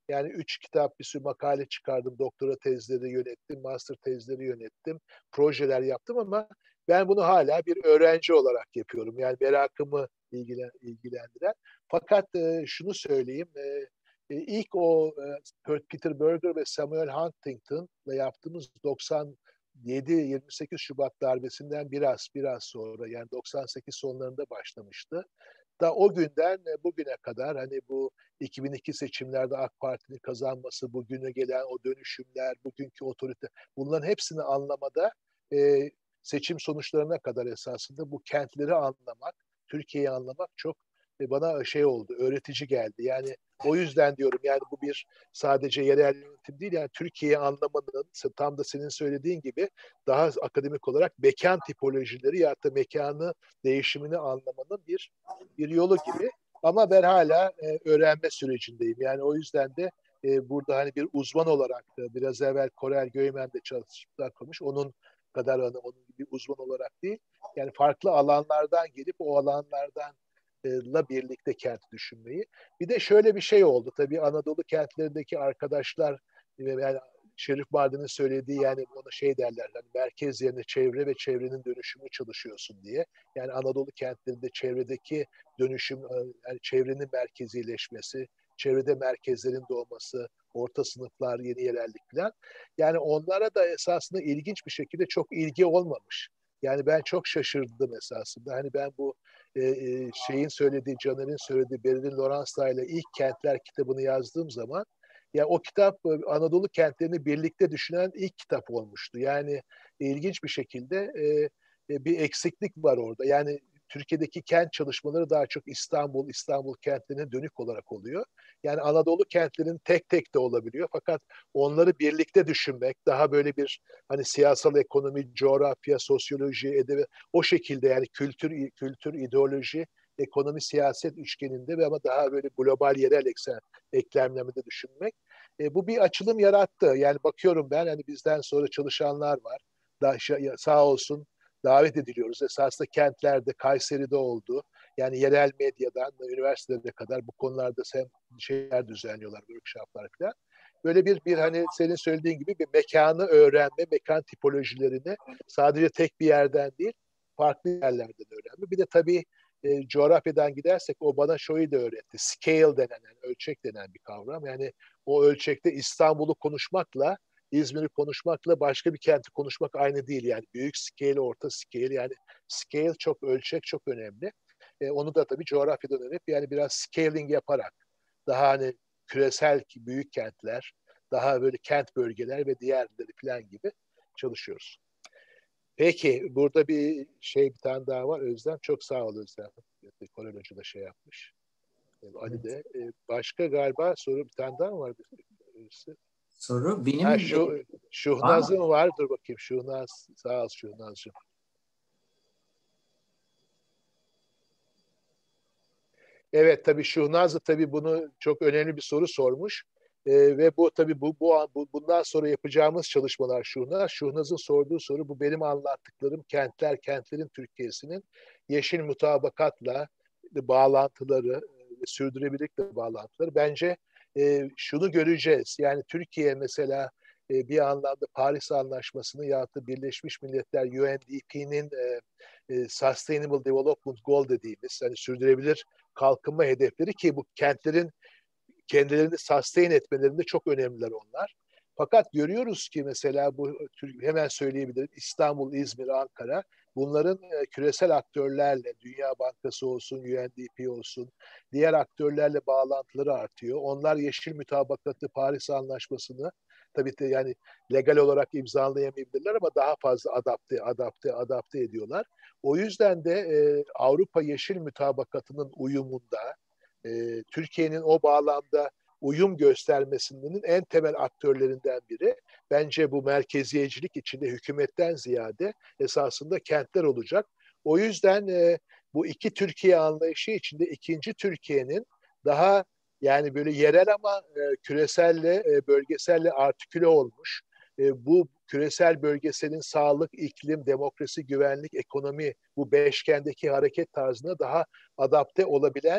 Yani üç kitap, bir sürü makale çıkardım, doktora tezleri yönettim, master tezleri yönettim, projeler yaptım ama ben bunu hala bir öğrenci olarak yapıyorum. Yani merakımı ilgilen, ilgilendiren. Fakat e, şunu söyleyeyim, e, ilk o e, Peter Berger ve Samuel Huntington'la yaptığımız doksan yedi yirmi sekiz Şubat darbesinden biraz biraz sonra, yani doksan sekiz sonlarında başlamıştı. Da o günden bugüne kadar hani bu iki bin iki seçimlerde AK Parti'nin kazanması, bugüne gelen o dönüşümler, bugünkü otorite, bunların hepsini anlamada, e, seçim sonuçlarına kadar esasında bu kentleri anlamak, Türkiye'yi anlamak çok e, bana şey oldu, öğretici geldi. Yani o yüzden diyorum, yani bu bir sadece yerel yönetim değil, yani Türkiye'yi anlamanın, tam da senin söylediğin gibi, daha akademik olarak mekan tipolojileri ya da mekanı değişimini anlamanın bir bir yolu gibi. Ama ben hala e, öğrenme sürecindeyim. Yani o yüzden de e, burada hani bir uzman olarak da, biraz evvel Korel Göymen de çalışmalar kurmuş. Onun kadar hani onun gibi uzman olarak değil. Yani farklı alanlardan gelip o alanlardan la birlikte kent düşünmeyi. Bir de şöyle bir şey oldu. Tabii Anadolu kentlerindeki arkadaşlar, yani Şerif Mardin'in söylediği, yani ona şey derler, hani merkez yerine çevre ve çevrenin dönüşümü çalışıyorsun diye. Yani Anadolu kentlerinde çevredeki dönüşüm, yani çevrenin merkezileşmesi, çevrede merkezlerin doğması, orta sınıflar, yeni yerellik falan. Yani onlara da esasında ilginç bir şekilde çok ilgi olmamış. Yani ben çok şaşırdım esasında. Hani ben bu e, şeyin söylediği, Caner'in söylediği Berlin Lorentz'la ile ilk Kentler kitabını yazdığım zaman, ya o kitap Anadolu kentlerini birlikte düşünen ilk kitap olmuştu. Yani ilginç bir şekilde e, bir eksiklik var orada. Yani Türkiye'deki kent çalışmaları daha çok İstanbul, İstanbul kentlerine dönük olarak oluyor. Yani Anadolu kentlerinin tek tek de olabiliyor. Fakat onları birlikte düşünmek, daha böyle bir hani siyasal ekonomi, coğrafya, sosyoloji, edebiyat, o şekilde, yani kültür, kültür, ideoloji, ekonomi, siyaset üçgeninde ve ama daha böyle global yerel eksen, eklemlemede düşünmek. E, bu bir açılım yarattı. Yani bakıyorum ben, hani bizden sonra çalışanlar var. Daha sağ olsun davet ediliyoruz. Esasında kentlerde, Kayseri'de oldu. Yani yerel medyadan üniversitelere kadar bu konularda hem şeyler düzenliyorlar, workshoplar falan. Böyle bir bir hani senin söylediğin gibi bir mekanı öğrenme, mekan tipolojilerini sadece tek bir yerden değil, farklı yerlerden öğrenme. Bir de tabii e, coğrafyadan gidersek o bana şoyu da öğretti. Scale denen, yani ölçek denen bir kavram. Yani o ölçekte İstanbul'u konuşmakla İzmir'i konuşmakla başka bir kenti konuşmak aynı değil. Yani büyük scale, orta scale, yani scale çok, ölçek çok önemli. E, onu da tabii coğrafyadan öğrenip, yani biraz scaling yaparak daha hani küresel büyük kentler, daha böyle kent bölgeler ve diğerleri falan gibi çalışıyoruz. Peki, burada bir şey, bir tane daha var. Özlem, çok sağ ol Özlem. Korel Hoca da şey yapmış. Ali de. Başka galiba soru, bir tane daha mı var? Soru benim... Ha, şu, Şuhnaz'ın var, var. Dur bakayım. Şuhnaz, sağ ol Şuhnaz'cığım. Evet, tabii Şuhnaz da tabii bunu çok önemli bir soru sormuş. Ee, ve bu tabii bu, bu, bu bundan sonra yapacağımız çalışmalar Şuhnaz. Şuhnaz'ın sorduğu soru, bu benim anlattıklarım kentler, kentlerin Türkiye'sinin yeşil mutabakatla bağlantıları, sürdürülebilirlikle bağlantıları. Bence e, şunu göreceğiz. Yani Türkiye mesela e, bir anlamda Paris Anlaşması'nı yahut da Birleşmiş Milletler U N D P'nin e, e, Sustainable Development Goal dediğimiz, hani sürdürülebilir kalkınma hedefleri, ki bu kentlerin kendilerini sustain etmelerinde çok önemliler onlar. Fakat görüyoruz ki mesela bu, hemen söyleyebilirim, İstanbul, İzmir, Ankara, bunların küresel aktörlerle, Dünya Bankası olsun, U N D P olsun, diğer aktörlerle bağlantıları artıyor. Onlar yeşil mutabakatı, Paris Anlaşması'nı tabii de yani legal olarak imzalayamayabilirler ama daha fazla adapte, adapte, adapte ediyorlar. O yüzden de e, Avrupa Yeşil Mutabakatı'nın uyumunda, e, Türkiye'nin o bağlamda uyum göstermesinin en temel aktörlerinden biri, bence bu merkeziyetçilik içinde hükümetten ziyade esasında kentler olacak. O yüzden e, bu iki Türkiye anlayışı içinde ikinci Türkiye'nin daha, yani böyle yerel ama e, küreselle, e, bölgeselle artiküle olmuş, e, bu küresel bölgeselin sağlık, iklim, demokrasi, güvenlik, ekonomi, bu beşgendeki hareket tarzına daha adapte olabilen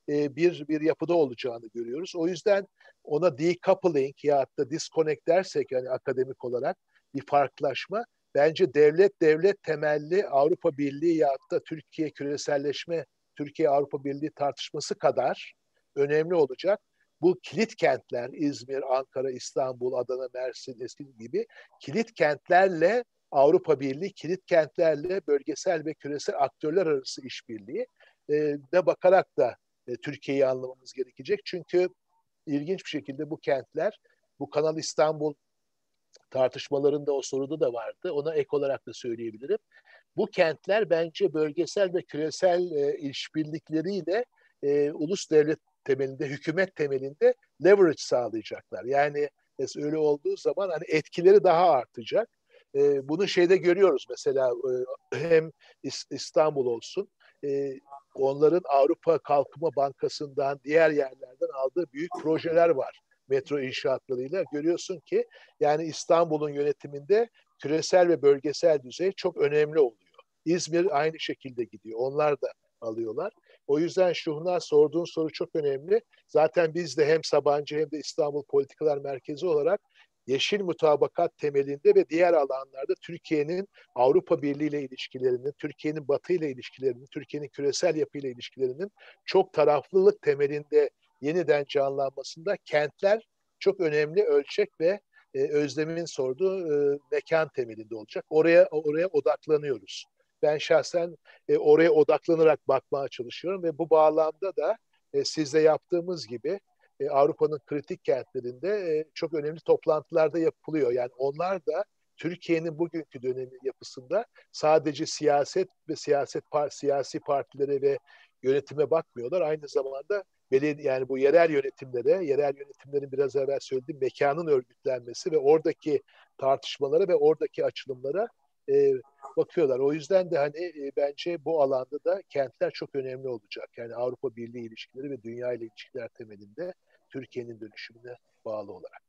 e, bir bir yapıda olacağını görüyoruz. O yüzden ona decoupling ya da disconnect dersek yani akademik olarak bir farklılaşma bence devlet devlet temelli Avrupa Birliği ya da Türkiye küreselleşme, Türkiye Avrupa Birliği tartışması kadar önemli olacak. Bu kilit kentler İzmir, Ankara, İstanbul, Adana, Mersin, Eskişehir gibi kilit kentlerle Avrupa Birliği, kilit kentlerle bölgesel ve küresel aktörler arası işbirliği e, de bakarak da e, Türkiye'yi anlamamız gerekecek. Çünkü ilginç bir şekilde bu kentler, bu Kanal İstanbul tartışmalarında o soruda da vardı. Ona ek olarak da söyleyebilirim. Bu kentler bence bölgesel ve küresel e, işbirlikleriyle e, ulus devlet temelinde, hükümet temelinde leverage sağlayacaklar. Yani öyle olduğu zaman hani etkileri daha artacak. E, bunu şeyde görüyoruz mesela e, hem İstanbul olsun, e, onların Avrupa Kalkınma Bankası'ndan diğer yerlerden aldığı büyük projeler var. Metro inşaatlarıyla görüyorsun ki yani İstanbul'un yönetiminde küresel ve bölgesel düzey çok önemli oluyor. İzmir aynı şekilde gidiyor. Onlar da alıyorlar. O yüzden Şuhnaz sorduğun soru çok önemli. Zaten biz de hem Sabancı hem de İstanbul Politikalar Merkezi olarak yeşil mutabakat temelinde ve diğer alanlarda Türkiye'nin Avrupa Birliği ile ilişkilerinin, Türkiye'nin Batı ile ilişkilerinin, Türkiye'nin küresel yapı ile ilişkilerinin çok taraflılık temelinde yeniden canlanmasında kentler çok önemli ölçek ve e, Özlem'in sorduğu e, mekan temelinde olacak. Oraya oraya odaklanıyoruz. Ben şahsen e, oraya odaklanarak bakmaya çalışıyorum ve bu bağlamda da e, sizle yaptığımız gibi e, Avrupa'nın kritik kentlerinde e, çok önemli toplantılar da yapılıyor. Yani onlar da Türkiye'nin bugünkü dönemi yapısında sadece siyaset ve siyaset siyasi partilere ve yönetime bakmıyorlar. Aynı zamanda belediye yani bu yerel yönetimlere, yerel yönetimlerin biraz evvel söylediğim mekanın örgütlenmesi ve oradaki tartışmalara ve oradaki açılımlara e, bakıyorlar. O yüzden de hani e, bence bu alanda da kentler çok önemli olacak. Yani Avrupa Birliği ilişkileri ve dünya ile ilişkiler temelinde Türkiye'nin dönüşümüne bağlı olarak.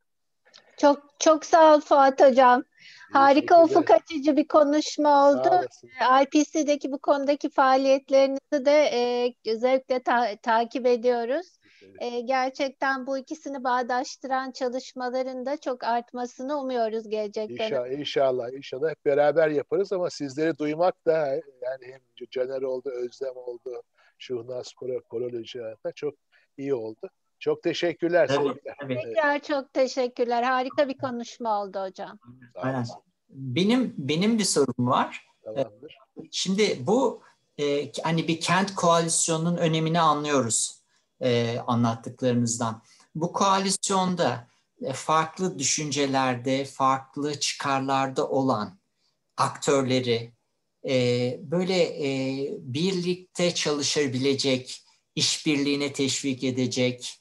Çok çok sağ ol Fuat Hocam. Harika ufuk açıcı bir konuşma oldu. I P C'deki bu konudaki faaliyetlerinizi de e, zevkle ta- takip ediyoruz. E, gerçekten bu ikisini bağdaştıran çalışmaların da çok artmasını umuyoruz gelecekten. İnşallah, inşallah, inşallah hep beraber yaparız ama sizleri duymak da yani hem Caner oldu, Özlem oldu, Şuhnaz Koroloji da çok iyi oldu. Çok teşekkürler. Tabii, tabii. Tekrar evet. Çok teşekkürler. Harika bir konuşma oldu hocam. Aynen. Benim benim bir sorum var. Tamamdır. Şimdi bu e, hani bir kent koalisyonunun önemini anlıyoruz e, anlattıklarınızdan. Bu koalisyonda e, farklı düşüncelerde, farklı çıkarlarda olan aktörleri e, böyle e, birlikte çalışabilecek, işbirliğine teşvik edecek,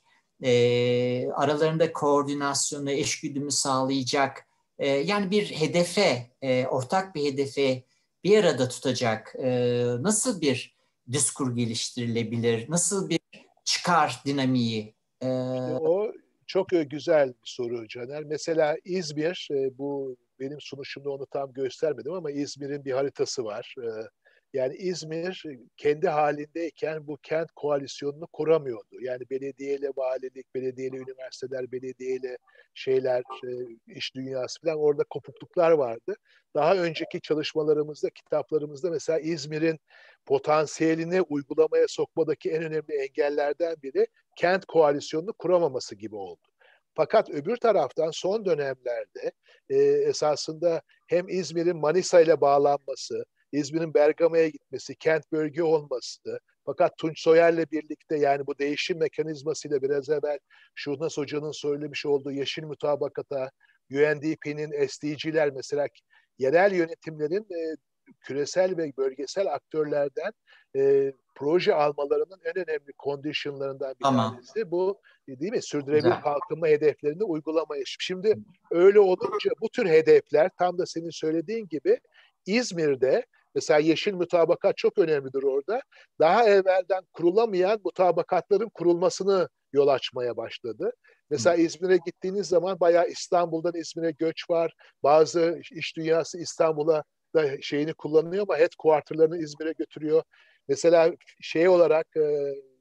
e, aralarında koordinasyonu, eşgüdümü sağlayacak, e, yani bir hedefe, e, ortak bir hedefe bir arada tutacak e, nasıl bir diskur geliştirilebilir, nasıl bir çıkar dinamiği? E, işte o çok güzel bir soru Caner. Mesela İzmir, e, bu benim sunuşumda onu tam göstermedim ama İzmir'in bir haritası var. E, Yani İzmir kendi halindeyken bu kent koalisyonunu kuramıyordu. Yani belediyeyle valilik, belediyeyle üniversiteler, belediyeyle şeyler, iş dünyası falan orada kopukluklar vardı. Daha önceki çalışmalarımızda, kitaplarımızda mesela İzmir'in potansiyelini uygulamaya sokmadaki en önemli engellerden biri kent koalisyonunu kuramaması gibi oldu. Fakat öbür taraftan son dönemlerde e, esasında hem İzmir'in Manisa ile bağlanması, İzmir'in Bergama'ya gitmesi, kent bölge olması, fakat Tunç Soyer'le birlikte yani bu değişim mekanizmasıyla biraz evvel Şuhnaz Hoca'nın söylemiş olduğu yeşil mutabakata, U N D P'nin S D G'ler mesela yerel yönetimlerin e, küresel ve bölgesel aktörlerden e, proje almalarının en önemli conditionlarından bir Tamam. tanesi bu değil mi? Sürdürülebilir kalkınma hedeflerini uygulamaya. Şimdi öyle olunca bu tür hedefler tam da senin söylediğin gibi İzmir'de mesela yeşil mutabakat çok önemlidir orada. Daha evvelden kurulamayan mutabakatların kurulmasını yol açmaya başladı. Mesela Hı. İzmir'e gittiğiniz zaman bayağı İstanbul'dan İzmir'e göç var. Bazı iş dünyası İstanbul'a da şeyini kullanıyor ama headquarter'larını İzmir'e götürüyor. Mesela şey olarak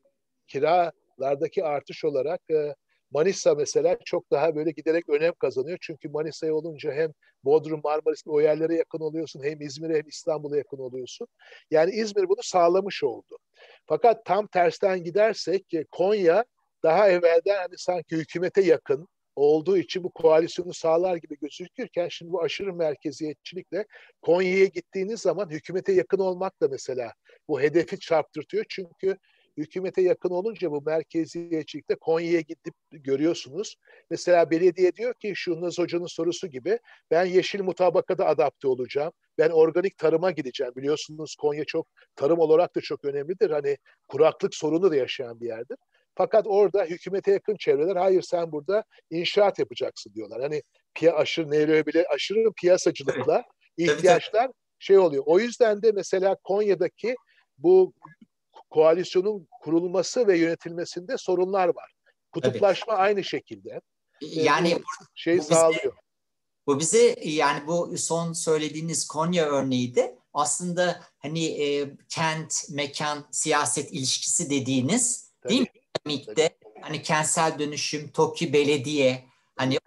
kiralardaki artış olarak e, Manisa mesela çok daha böyle giderek önem kazanıyor. Çünkü Manisa'ya olunca hem Bodrum, Marmaris o yerlere yakın oluyorsun, hem İzmir'e hem İstanbul'a yakın oluyorsun. Yani İzmir bunu sağlamış oldu. Fakat tam tersten gidersek Konya daha evvelden hani sanki hükümete yakın olduğu için bu koalisyonu sağlar gibi gözükürken şimdi bu aşırı merkeziyetçilikle Konya'ya gittiğiniz zaman hükümete yakın olmak da mesela bu hedefi çarptırtıyor. Çünkü hükümete yakın olunca bu merkeziyetçilikte Konya'ya gidip görüyorsunuz. Mesela belediye diyor ki şu Naz Hoca'nın sorusu gibi ben yeşil mutabakata adapte olacağım. Ben organik tarıma gideceğim. Biliyorsunuz Konya çok tarım olarak da çok önemlidir. Hani kuraklık sorunu da yaşayan bir yerdir. Fakat orada hükümete yakın çevreler hayır sen burada inşaat yapacaksın diyorlar. Hani piya aşırı nereye bile aşırı piyasacılıkla ihtiyaçlar şey oluyor. O yüzden de mesela Konya'daki bu koalisyonun kurulması ve yönetilmesinde sorunlar var. Kutuplaşma tabii aynı şekilde. Yani bu şey bu sağlıyor. Bize, bu bize yani bu son söylediğiniz Konya örneği de aslında hani e, kent, mekan, siyaset ilişkisi dediğiniz tabii, değil mi? Dinamikte hani kentsel dönüşüm, TOKİ, belediye hani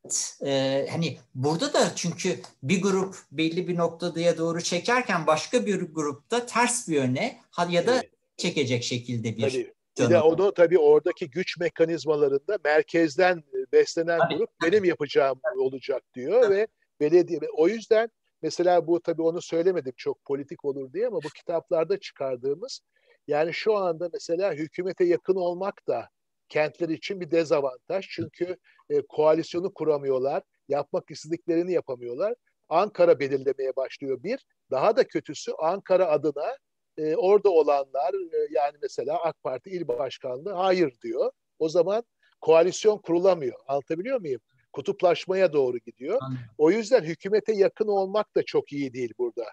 e, hani burada da çünkü bir grup belli bir noktaya doğru çekerken başka bir grupta ters bir yöne ya da evet. çekecek şekilde bir tabii. Bir de onu tabii oradaki güç mekanizmalarında merkezden beslenen tabii, grup tabii. benim yapacağım olacak diyor tabii. ve belediye o yüzden mesela bu tabii onu söylemedim çok politik olur diye ama bu kitaplarda çıkardığımız yani şu anda mesela hükümete yakın olmak da kentler için bir dezavantaj. Çünkü e, koalisyonu kuramıyorlar, yapmak istediklerini yapamıyorlar. Ankara belirlemeye başlıyor bir. Daha da kötüsü Ankara adına e, orada olanlar e, yani mesela AK Parti İl Başkanlığı hayır diyor. O zaman koalisyon kurulamıyor. Anlatabiliyor muyum? Kutuplaşmaya doğru gidiyor. O yüzden hükümete yakın olmak da çok iyi değil burada.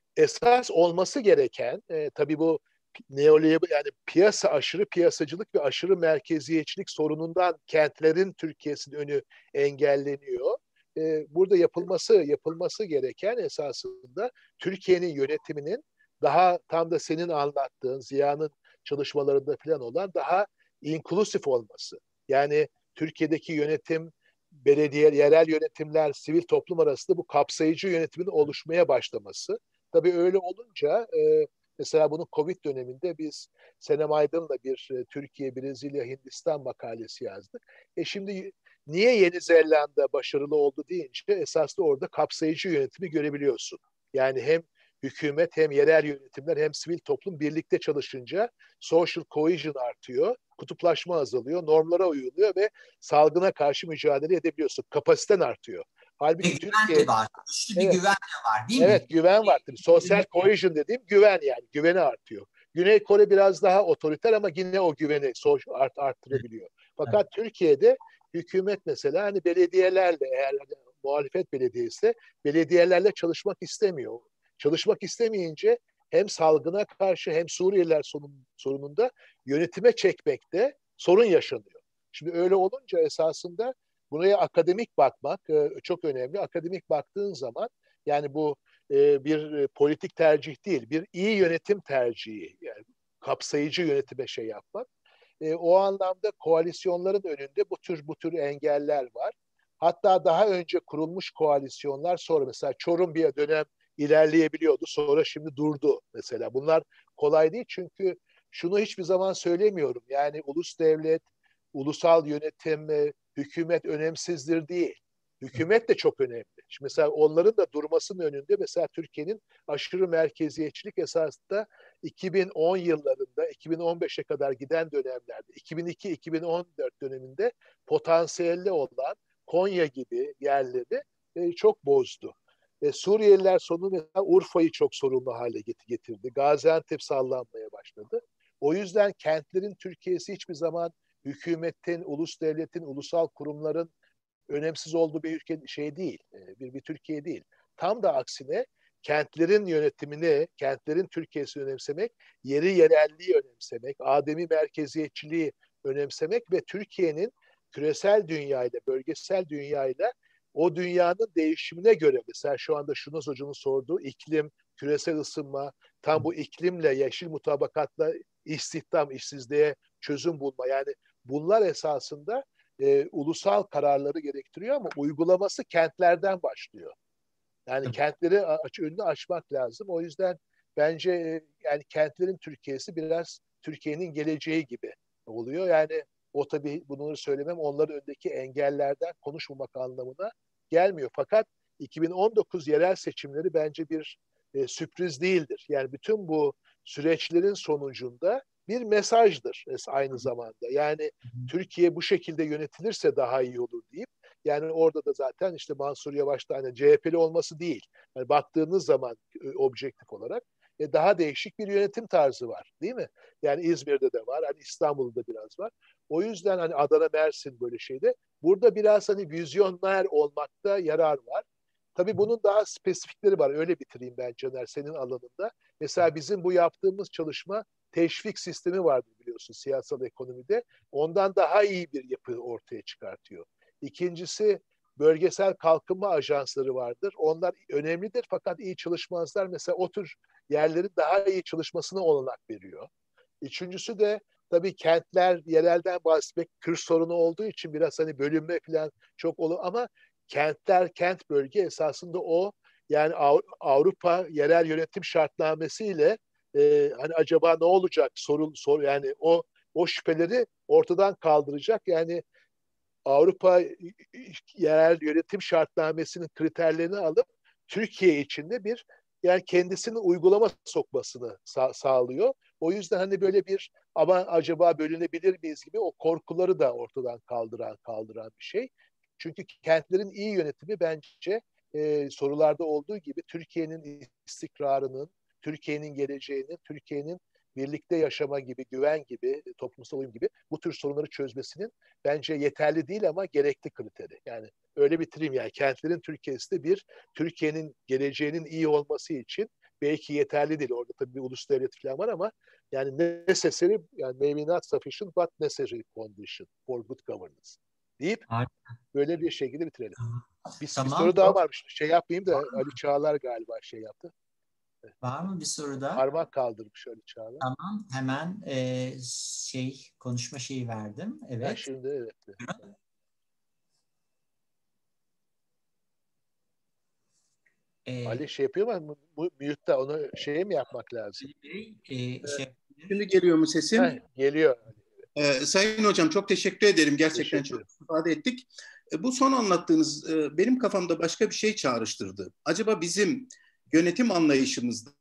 Esas olması gereken e, tabii bu neoliberal yani piyasa aşırı piyasacılık ve aşırı merkeziyetçilik sorunundan kentlerin Türkiye'sinin önü engelleniyor. E, burada yapılması yapılması gereken esasında Türkiye'nin yönetiminin daha tam da senin anlattığın Ziya'nın çalışmalarında falan olan daha inklusif olması. Yani Türkiye'deki yönetim, belediye, yerel yönetimler, sivil toplum arasında bu kapsayıcı yönetimin oluşmaya başlaması. Tabii öyle olunca e, mesela bunu Covid döneminde biz Senem Aydın'la bir e, Türkiye, Brezilya, Hindistan makalesi yazdık. E şimdi niye Yeni Zelanda başarılı oldu deyince esas da orada kapsayıcı yönetimi görebiliyorsun. Yani hem hükümet hem yerel yönetimler hem sivil toplum birlikte çalışınca social cohesion artıyor, kutuplaşma azalıyor, normlara uyuluyor ve salgına karşı mücadele edebiliyorsun. Kapasiten artıyor. Halbuki bir güven Türkiye, de var. Güçlü evet, bir güven de var değil evet, mi? güven var. Sosyal cohesion dediğim güven yani. Güveni artıyor. Güney Kore biraz daha otoriter ama yine o güveni art, arttırabiliyor. Fakat evet. Türkiye'de hükümet mesela hani belediyelerle eğer muhalefet belediyesi belediyelerle çalışmak istemiyor. Çalışmak istemeyince hem salgına karşı hem Suriyeliler sorun, sorununda yönetime çekmekte sorun yaşanıyor. Şimdi öyle olunca esasında buraya akademik bakmak çok önemli. Akademik baktığın zaman yani bu bir politik tercih değil, bir iyi yönetim tercihi. Yani kapsayıcı yönetime şey yapmak. O anlamda koalisyonların önünde bu tür bu tür engeller var. Hatta daha önce kurulmuş koalisyonlar sonra mesela Çorum bir dönem ilerleyebiliyordu. Sonra şimdi durdu mesela. Bunlar kolay değil çünkü şunu hiçbir zaman söylemiyorum. Yani ulus devlet, ulusal yönetim, hükümet önemsizdir değil. Hükümet de çok önemli. Şimdi mesela onların da durmasının önünde mesela Türkiye'nin aşırı merkeziyetçilik esasında iki bin on yıllarında iki bin on beşe kadar giden dönemlerde iki bin iki iki bin on dört döneminde potansiyelli olan Konya gibi yerleri e, çok bozdu. E, Suriyeliler sonu mesela Urfa'yı çok sorunlu hale getirdi. Gaziantep sallanmaya başladı. O yüzden kentlerin Türkiye'si hiçbir zaman hükümetin, ulus devletin, ulusal kurumların önemsiz olduğu bir ülke şey değil, bir, bir Türkiye değil. Tam da aksine kentlerin yönetimini, kentlerin Türkiye'sini önemsemek, yeri yerelliği önemsemek, ademi merkeziyetçiliği önemsemek ve Türkiye'nin küresel dünyayla, bölgesel dünyayla o dünyanın değişimine göre mesela şu anda Şunaz Hoca'nın sorduğu iklim, küresel ısınma, tam bu iklimle, yeşil mutabakatla istihdam, işsizliğe çözüm bulma. Yani bunlar esasında e, ulusal kararları gerektiriyor ama uygulaması kentlerden başlıyor. Yani kentleri aç, önünü açmak lazım. O yüzden bence e, yani kentlerin Türkiye'si biraz Türkiye'nin geleceği gibi oluyor. Yani o tabii bunları söylemem onların önündeki engellerden konuşmamak anlamına gelmiyor. Fakat iki bin on dokuz yerel seçimleri bence bir e, sürpriz değildir. Yani bütün bu süreçlerin sonucunda bir mesajdır aynı zamanda. Yani Türkiye bu şekilde yönetilirse daha iyi olur deyip yani orada da zaten işte Mansur Yavaş'ta hani C H P'li olması değil. Yani baktığınız zaman e, objektif olarak e, daha değişik bir yönetim tarzı var, değil mi? Yani İzmir'de de var, hani İstanbul'da biraz var. O yüzden hani Adana, Mersin böyle şeyde. Burada biraz hani vizyoner olmakta yarar var. Tabii bunun daha spesifikleri var. Öyle bitireyim ben Caner senin alanında. Mesela bizim bu yaptığımız çalışma teşvik sistemi vardır biliyorsun siyasal ekonomide. Ondan daha iyi bir yapı ortaya çıkartıyor. İkincisi bölgesel kalkınma ajansları vardır. Onlar önemlidir fakat iyi çalışmazlar. Mesela o tür yerlerin daha iyi çalışmasına olanak veriyor. Üçüncüsü de tabii kentler yerelden bahsetmek kır sorunu olduğu için biraz hani bölünme falan çok olur ama kentler, kent bölge esasında o yani Avrupa yerel yönetim şartnamesiyle e, hani acaba ne olacak sorun sor yani o o şüpheleri ortadan kaldıracak. Yani Avrupa yerel yönetim şartnamesinin kriterlerini alıp Türkiye içinde bir yani kendisini uygulama sokmasını sa- sağlıyor. O yüzden hani böyle bir ama acaba bölünebilir miyiz gibi o korkuları da ortadan kaldıran kaldıran bir şey. Çünkü kentlerin iyi yönetimi bence e, sorularda olduğu gibi Türkiye'nin istikrarının, Türkiye'nin geleceğinin, Türkiye'nin birlikte yaşama gibi, güven gibi, toplumsal uyum gibi bu tür sorunları çözmesinin bence yeterli değil ama gerekli kriteri. Yani öyle bitireyim yani kentlerin Türkiye'si de bir Türkiye'nin geleceğinin iyi olması için belki yeterli değil. Orada tabii bir ulus devlet falan var ama yani necessary yani maybe not sufficient but necessary condition for good governance deyip böyle bir şekilde bitirelim. Bir, Tamam. bir soru daha varmış. Şey yapmayayım da Ali Çağlar galiba şey yaptı. Var mı bir soru daha? Parmak kaldırmış Ali Çağlar. Tamam. Hemen e, şey konuşma şeyi verdim. Evet. Ha, şimdi evet. E, Ali şey yapıyor ama bu mute'da onu şey mi yapmak lazım? Bey, e, şey, Şimdi geliyor mu sesim? Ha, geliyor. Ee, Sayın Hocam çok teşekkür ederim. Gerçekten Teşekkür çok ifade ettik. E, bu son anlattığınız e, benim kafamda başka bir şey çağrıştırdı. Acaba bizim yönetim anlayışımızda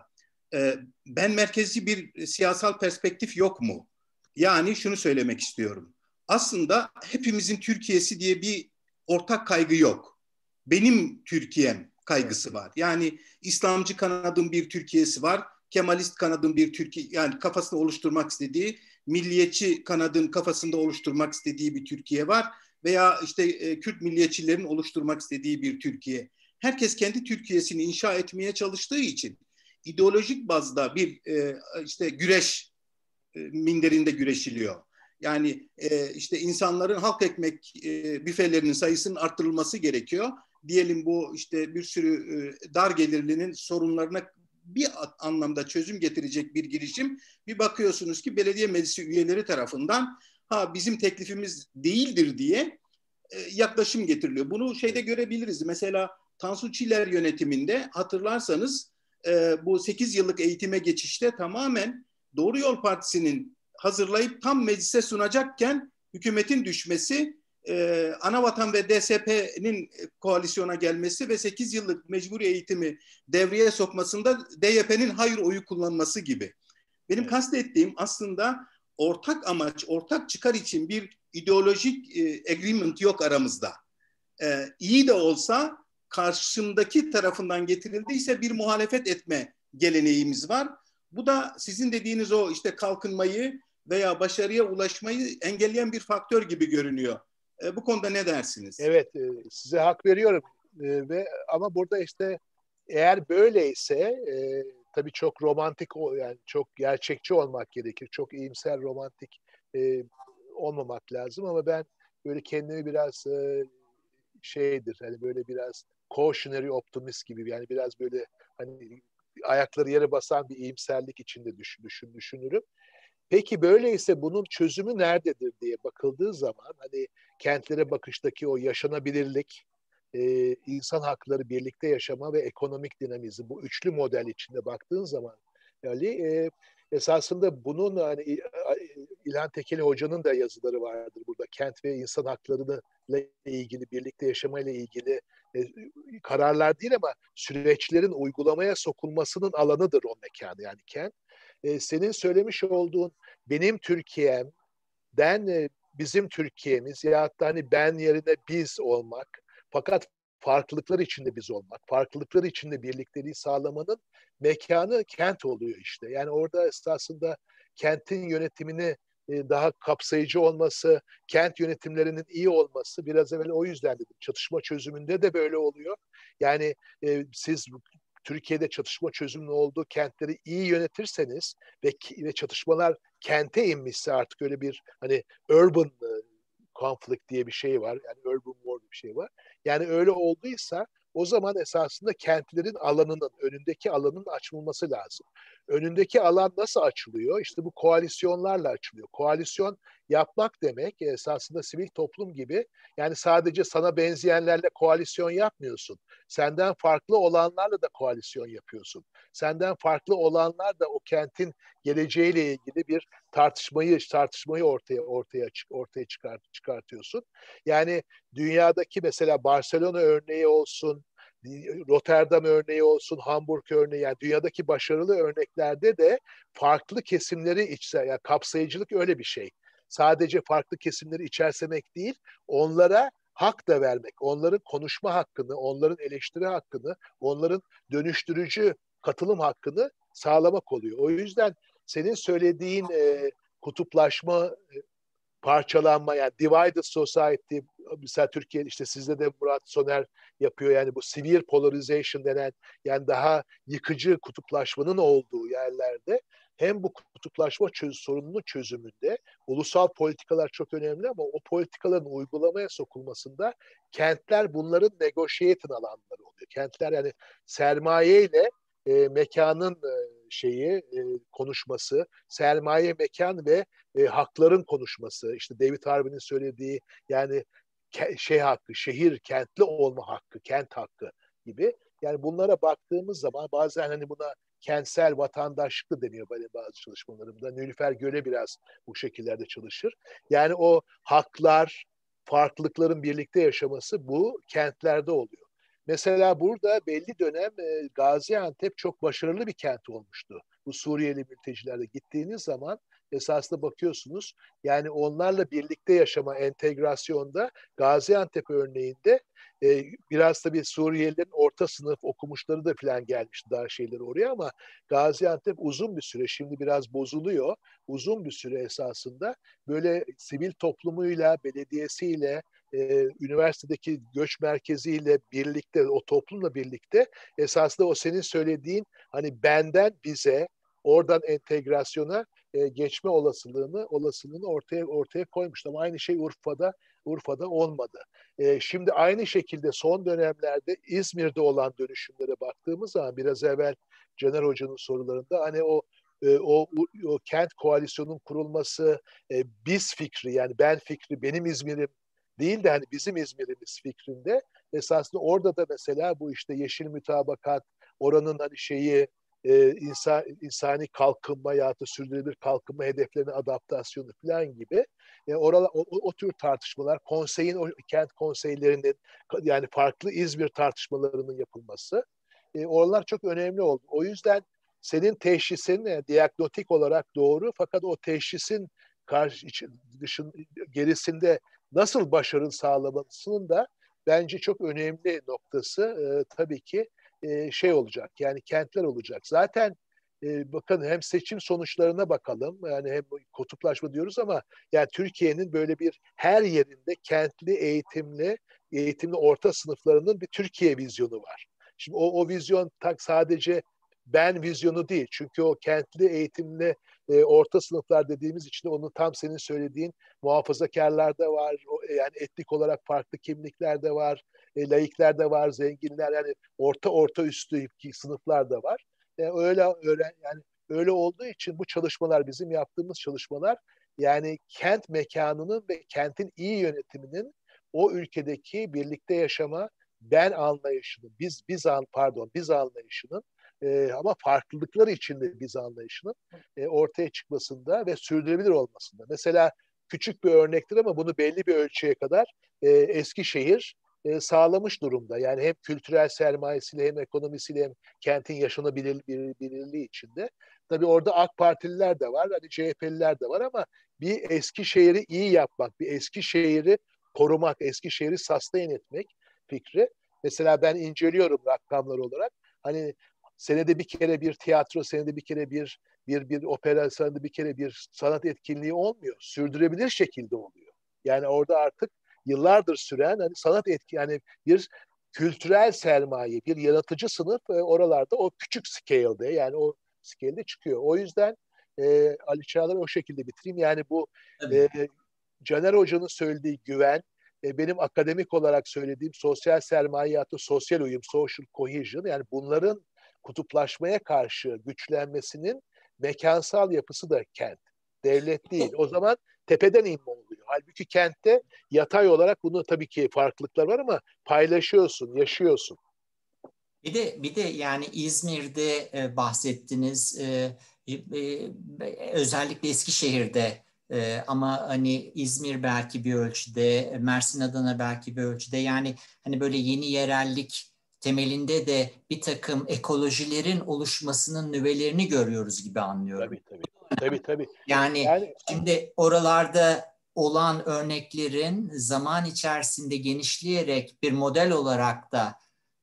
e, ben merkezci bir siyasal perspektif yok mu? Yani şunu söylemek istiyorum. Aslında hepimizin Türkiye'si diye bir ortak kaygı yok. Benim Türkiye'm kaygısı var. Yani İslamcı kanadın bir Türkiye'si var. Kemalist kanadın bir Türkiye, yani kafasını oluşturmak istediği, milliyetçi kanadın kafasında oluşturmak istediği bir Türkiye var veya işte e, Kürt milliyetçilerin oluşturmak istediği bir Türkiye. Herkes kendi Türkiye'sini inşa etmeye çalıştığı için ideolojik bazda bir e, işte güreş e, minderinde güreşiliyor. Yani e, işte insanların halk ekmek e, büfelerinin sayısının arttırılması gerekiyor. Diyelim bu işte bir sürü e, dar gelirlinin sorunlarına bir anlamda çözüm getirecek bir girişim. Bir bakıyorsunuz ki belediye meclisi üyeleri tarafından ha bizim teklifimiz değildir diye e, yaklaşım getiriliyor. Bunu şeyde görebiliriz. Mesela Tansu Çiller yönetiminde hatırlarsanız e, bu sekiz yıllık eğitime geçişte tamamen Doğru Yol Partisi'nin hazırlayıp tam meclise sunacakken hükümetin düşmesi, e, Anavatan ve D S P'nin koalisyona gelmesi ve sekiz yıllık mecburi eğitimi devreye sokmasında D Y P'nin hayır oyu kullanması gibi. Benim kastettiğim aslında ortak amaç, ortak çıkar için bir ideolojik e, agreement yok aramızda. E, iyi de olsa karşımdaki tarafından getirildiyse bir muhalefet etme geleneğimiz var. Bu da sizin dediğiniz o işte kalkınmayı veya başarıya ulaşmayı engelleyen bir faktör gibi görünüyor. E, bu konuda ne dersiniz? Evet, e, size hak veriyorum e, ve ama burada işte eğer böyleyse e, tabii çok romantik yani çok gerçekçi olmak gerekir. Çok iyimser romantik e, olmamak lazım ama ben böyle kendimi biraz e, şeydir hani böyle biraz cautionary optimist gibi yani biraz böyle hani ayakları yere basan bir iyimserlik içinde düşün, düşün, düşünürüm. Peki böyleyse bunun çözümü nerededir diye bakıldığı zaman hani kentlere bakıştaki o yaşanabilirlik, e, insan hakları, birlikte yaşama ve ekonomik dinamizm, bu üçlü model içinde baktığın zaman yani e, esasında bunun hani İlhan Tekeli Hoca'nın da yazıları vardır burada. Kent ve insan haklarıyla ilgili, birlikte yaşamayla ilgili e, kararlar değil ama süreçlerin uygulamaya sokulmasının alanıdır o mekan yani kent. E, senin söylemiş olduğun benim Türkiye'mden e, bizim Türkiye'miz ya da hani ben yerine biz olmak fakat farklılıklar içinde biz olmak, farklılıklar içinde birlikteliği sağlamanın mekanı kent oluyor işte. Yani orada esasında kentin yönetimini e, daha kapsayıcı olması, kent yönetimlerinin iyi olması biraz evvel o yüzden dedim. Çatışma çözümünde de böyle oluyor. Yani e, siz Türkiye'de çatışma çözümünün olduğu kentleri iyi yönetirseniz ve, ve çatışmalar kente inmişse artık öyle bir hani urban conflict diye bir şey var. Yani urban war bir şey var. Yani öyle olduysa o zaman esasında kentlerin alanının, önündeki alanın açılması lazım. Önündeki alan nasıl açılıyor? İşte bu koalisyonlarla açılıyor. Koalisyon yapmak demek esasında sivil toplum gibi. Yani sadece sana benzeyenlerle koalisyon yapmıyorsun. Senden farklı olanlarla da koalisyon yapıyorsun. Senden farklı olanlar da o kentin geleceğiyle ilgili bir tartışmayı tartışmayı ortaya ortaya ortaya çıkart, çıkartıyorsun. Yani dünyadaki mesela Barcelona örneği olsun, Rotterdam örneği olsun, Hamburg örneği, yani dünyadaki başarılı örneklerde de farklı kesimleri içse, yani kapsayıcılık öyle bir şey. Sadece farklı kesimleri içersemek değil, onlara hak da vermek, onların konuşma hakkını, onların eleştiri hakkını, onların dönüştürücü katılım hakkını sağlamak oluyor. O yüzden senin söylediğin e, kutuplaşma, e, parçalanma, yani divided society, mesela Türkiye işte sizde de Murat Soner yapıyor, yani bu severe polarization denen, yani daha yıkıcı kutuplaşmanın olduğu yerlerde hem bu kutuplaşma çöz, sorununun çözümünde ulusal politikalar çok önemli ama o politikaların uygulamaya sokulmasında kentler bunların negotiating alanları oluyor. Kentler yani sermaye ile e, mekanın e, şeyi e, konuşması, sermaye, mekan ve e, hakların konuşması, işte David Harvey'nin söylediği yani ke, şey hakkı, şehir kentli olma hakkı, kent hakkı gibi. Yani bunlara baktığımız zaman bazen hani buna kentsel vatandaşlık da deniyor benim bazı çalışmalarımda. Nilüfer Göle biraz bu şekillerde çalışır. Yani o haklar, farklılıkların birlikte yaşaması bu kentlerde oluyor. Mesela burada belli dönem e, Gaziantep çok başarılı bir kent olmuştu. Bu Suriyeli mültecilerde gittiğiniz zaman esasında bakıyorsunuz yani onlarla birlikte yaşama, entegrasyonda Gaziantep örneğinde e, biraz tabii Suriyelilerin orta sınıf okumuşları da falan gelmişti daha şeyleri oraya ama Gaziantep uzun bir süre, şimdi biraz bozuluyor, uzun bir süre esasında böyle sivil toplumuyla, belediyesiyle, e, üniversitedeki göç merkeziyle birlikte, o toplumla birlikte esasında o senin söylediğin hani benden bize, oradan entegrasyona e, geçme olasılığını olasılığını ortaya ortaya koymuştu. Ama aynı şey Urfa'da Urfa'da olmadı. E, şimdi aynı şekilde son dönemlerde İzmir'de olan dönüşümlere baktığımız zaman biraz evvel Caner Hoca'nın sorularında hani o e, o, o kent koalisyonun kurulması, e, biz fikri, yani ben fikri, benim İzmir'im değil de hani bizim İzmir'imiz fikrinde esasında orada da mesela bu işte yeşil mütabakat, oranın hani şeyi e, insan, insani kalkınma ya da sürdürülebilir kalkınma hedeflerine adaptasyonu falan gibi e, oralar, o, o tür tartışmalar, konseyin, o kent konseylerinin yani farklı İzmir tartışmalarının yapılması e, oralar çok önemli oldu. O yüzden senin teşhisin e, diagnostik olarak doğru fakat o teşhisin karşı dışın gerisinde nasıl başarı sağlamasının da bence çok önemli noktası e, tabii ki e, şey olacak. Yani kentler olacak. Zaten e, bakın hem seçim sonuçlarına bakalım. Yani hem kutuplaşma diyoruz ama yani Türkiye'nin böyle bir her yerinde kentli, eğitimli, eğitimli orta sınıflarının bir Türkiye vizyonu var. Şimdi o, o vizyon tak sadece ben vizyonu değil. Çünkü o kentli, eğitimli e, orta sınıflar dediğimiz için onun tam senin söylediğin muhafazakarlar da var. O, yani etnik olarak farklı kimlikler de var. E, laikler de var, zenginler, yani orta orta üstü sınıflar da var. E, öyle öyle yani Öyle olduğu için bu çalışmalar, bizim yaptığımız çalışmalar, yani kent mekanının ve kentin iyi yönetiminin o ülkedeki birlikte yaşama, ben anlayışının, biz biz an pardon biz anlayışının e, ama farklılıkları içinde biz anlayışının e, ortaya çıkmasında ve sürdürülebilir olmasında. Mesela küçük bir örnektir ama bunu belli bir ölçüye kadar e, Eskişehir e, sağlamış durumda. Yani hem kültürel sermayesiyle hem ekonomisiyle hem kentin yaşanabilirliği içinde. Tabii orada AK Partililer de var, hani C H P'liler de var ama bir Eskişehir'i iyi yapmak, bir Eskişehir'i korumak, Eskişehir'i sustain etmek fikri. Mesela ben inceliyorum rakamlar olarak. Hani senede bir kere bir tiyatro, senede bir kere bir bir bir opera, senede bir kere bir sanat etkinliği olmuyor. Sürdürebilir şekilde oluyor. Yani orada artık yıllardır süren hani sanat etki, yani bir kültürel sermaye, bir yaratıcı sınıf e, oralarda o küçük scale'de, yani o scale'de çıkıyor. O yüzden e, Ali Çağlar'ı o şekilde bitireyim. Yani bu e, Caner Hoca'nın söylediği güven, e, benim akademik olarak söylediğim sosyal sermaye ya da sosyal uyum, social cohesion, yani bunların kutuplaşmaya karşı güçlenmesinin mekansal yapısı da kent. Devlet değil. O zaman tepeden inme oluyor. Halbuki kentte yatay olarak bunun tabii ki farklılıklar var ama paylaşıyorsun, yaşıyorsun. Bir de bir de yani İzmir'de e, bahsettiniz. E, e, özellikle Eskişehir'de e, ama hani İzmir belki bir ölçüde, Mersin, Adana belki bir ölçüde. Yani hani böyle yeni yerellik temelinde de bir takım ekolojilerin oluşmasının nüvelerini görüyoruz gibi anlıyorum. Tabii tabii. Tabii tabii. Yani, yani şimdi oralarda olan örneklerin zaman içerisinde genişleyerek bir model olarak da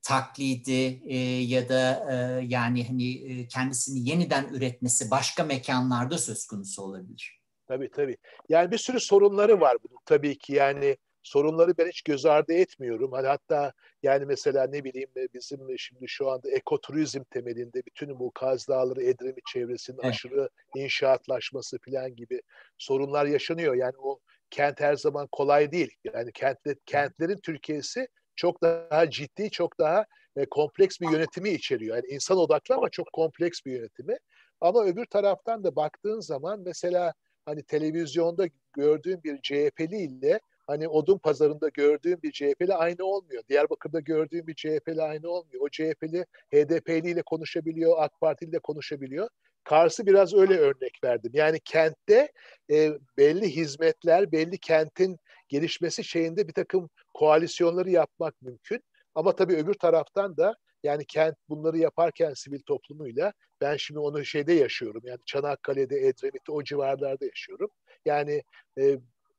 taklidi e, ya da e, yani hani e, kendisini yeniden üretmesi başka mekanlarda söz konusu olabilir. Tabii tabii. Yani bir sürü sorunları var bunun tabii ki. Yani sorunları ben hiç göz ardı etmiyorum. Hani hatta yani mesela ne bileyim bizim şimdi şu anda ekoturizm temelinde bütün bu Kaz Dağları, Edremit çevresinin evet. aşırı inşaatlaşması falan gibi sorunlar yaşanıyor. Yani o kent her zaman kolay değil. Yani kentler, kentlerin Türkiye'si çok daha ciddi, çok daha e, kompleks bir yönetimi içeriyor. Yani insan odaklı ama çok kompleks bir yönetimi. Ama öbür taraftan da baktığın zaman mesela hani televizyonda gördüğün bir C H P'li ile hani odun pazarında gördüğün bir C H P'li aynı olmuyor. Diyarbakır'da gördüğün bir C H P'li aynı olmuyor. O C H P'li H D P'li ile konuşabiliyor, AK Partili ile konuşabiliyor. Kars'ı biraz öyle örnek verdim. Yani kentte e, belli hizmetler, belli kentin gelişmesi şeyinde bir takım koalisyonları yapmak mümkün. Ama tabii öbür taraftan da yani kent bunları yaparken sivil toplumuyla, ben şimdi onu şeyde yaşıyorum. Yani Çanakkale'de, Edremit'te o civarlarda yaşıyorum. Yani e,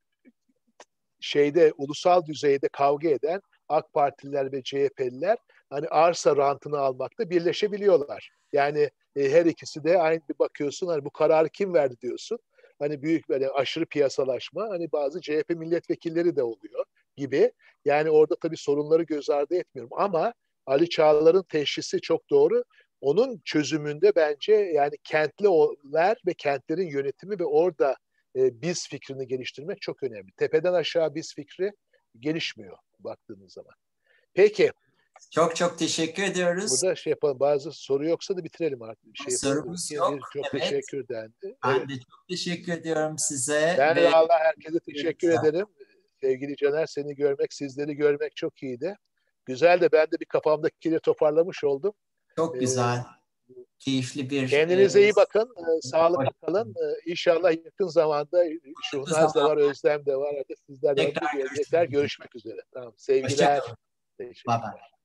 şeyde ulusal düzeyde kavga eden AK Partililer ve C H P'liler hani arsa rantını almakta birleşebiliyorlar. Yani e, her ikisi de aynı bir bakıyorsun, hani bu kararı kim verdi diyorsun. Hani büyük böyle aşırı piyasalaşma, hani bazı C H P milletvekilleri de oluyor gibi. Yani orada tabii sorunları göz ardı etmiyorum ama Ali Çağlar'ın teşhisi çok doğru. Onun çözümünde bence yani kentliler ve kentlerin yönetimi ve orada e, biz fikrini geliştirmek çok önemli. Tepeden aşağı biz fikri gelişmiyor baktığınız zaman. Peki. Çok çok teşekkür ediyoruz. Burada şey yapalım, bazı soru yoksa da bitirelim artık. Bir şey Sorumuz yok. Bir, çok evet. Teşekkür dendi. Ben evet. de çok teşekkür ediyorum size. Ben ve Allah herkese teşekkür evet. ederim. Sevgili Caner, seni görmek, sizleri görmek çok iyiydi. Güzel de ben de bir kafamdakileri toparlamış oldum. Çok güzel. Ee, Keyifli bir... Kendinize e, iyi bakın. E, sağlıklı kalın. E, İnşallah yakın zamanda Şuhnaz da var, Özlem de var. Hadi sizler de tekrar görüşmek üzere. Tamam. Sevgiler. Bye bye.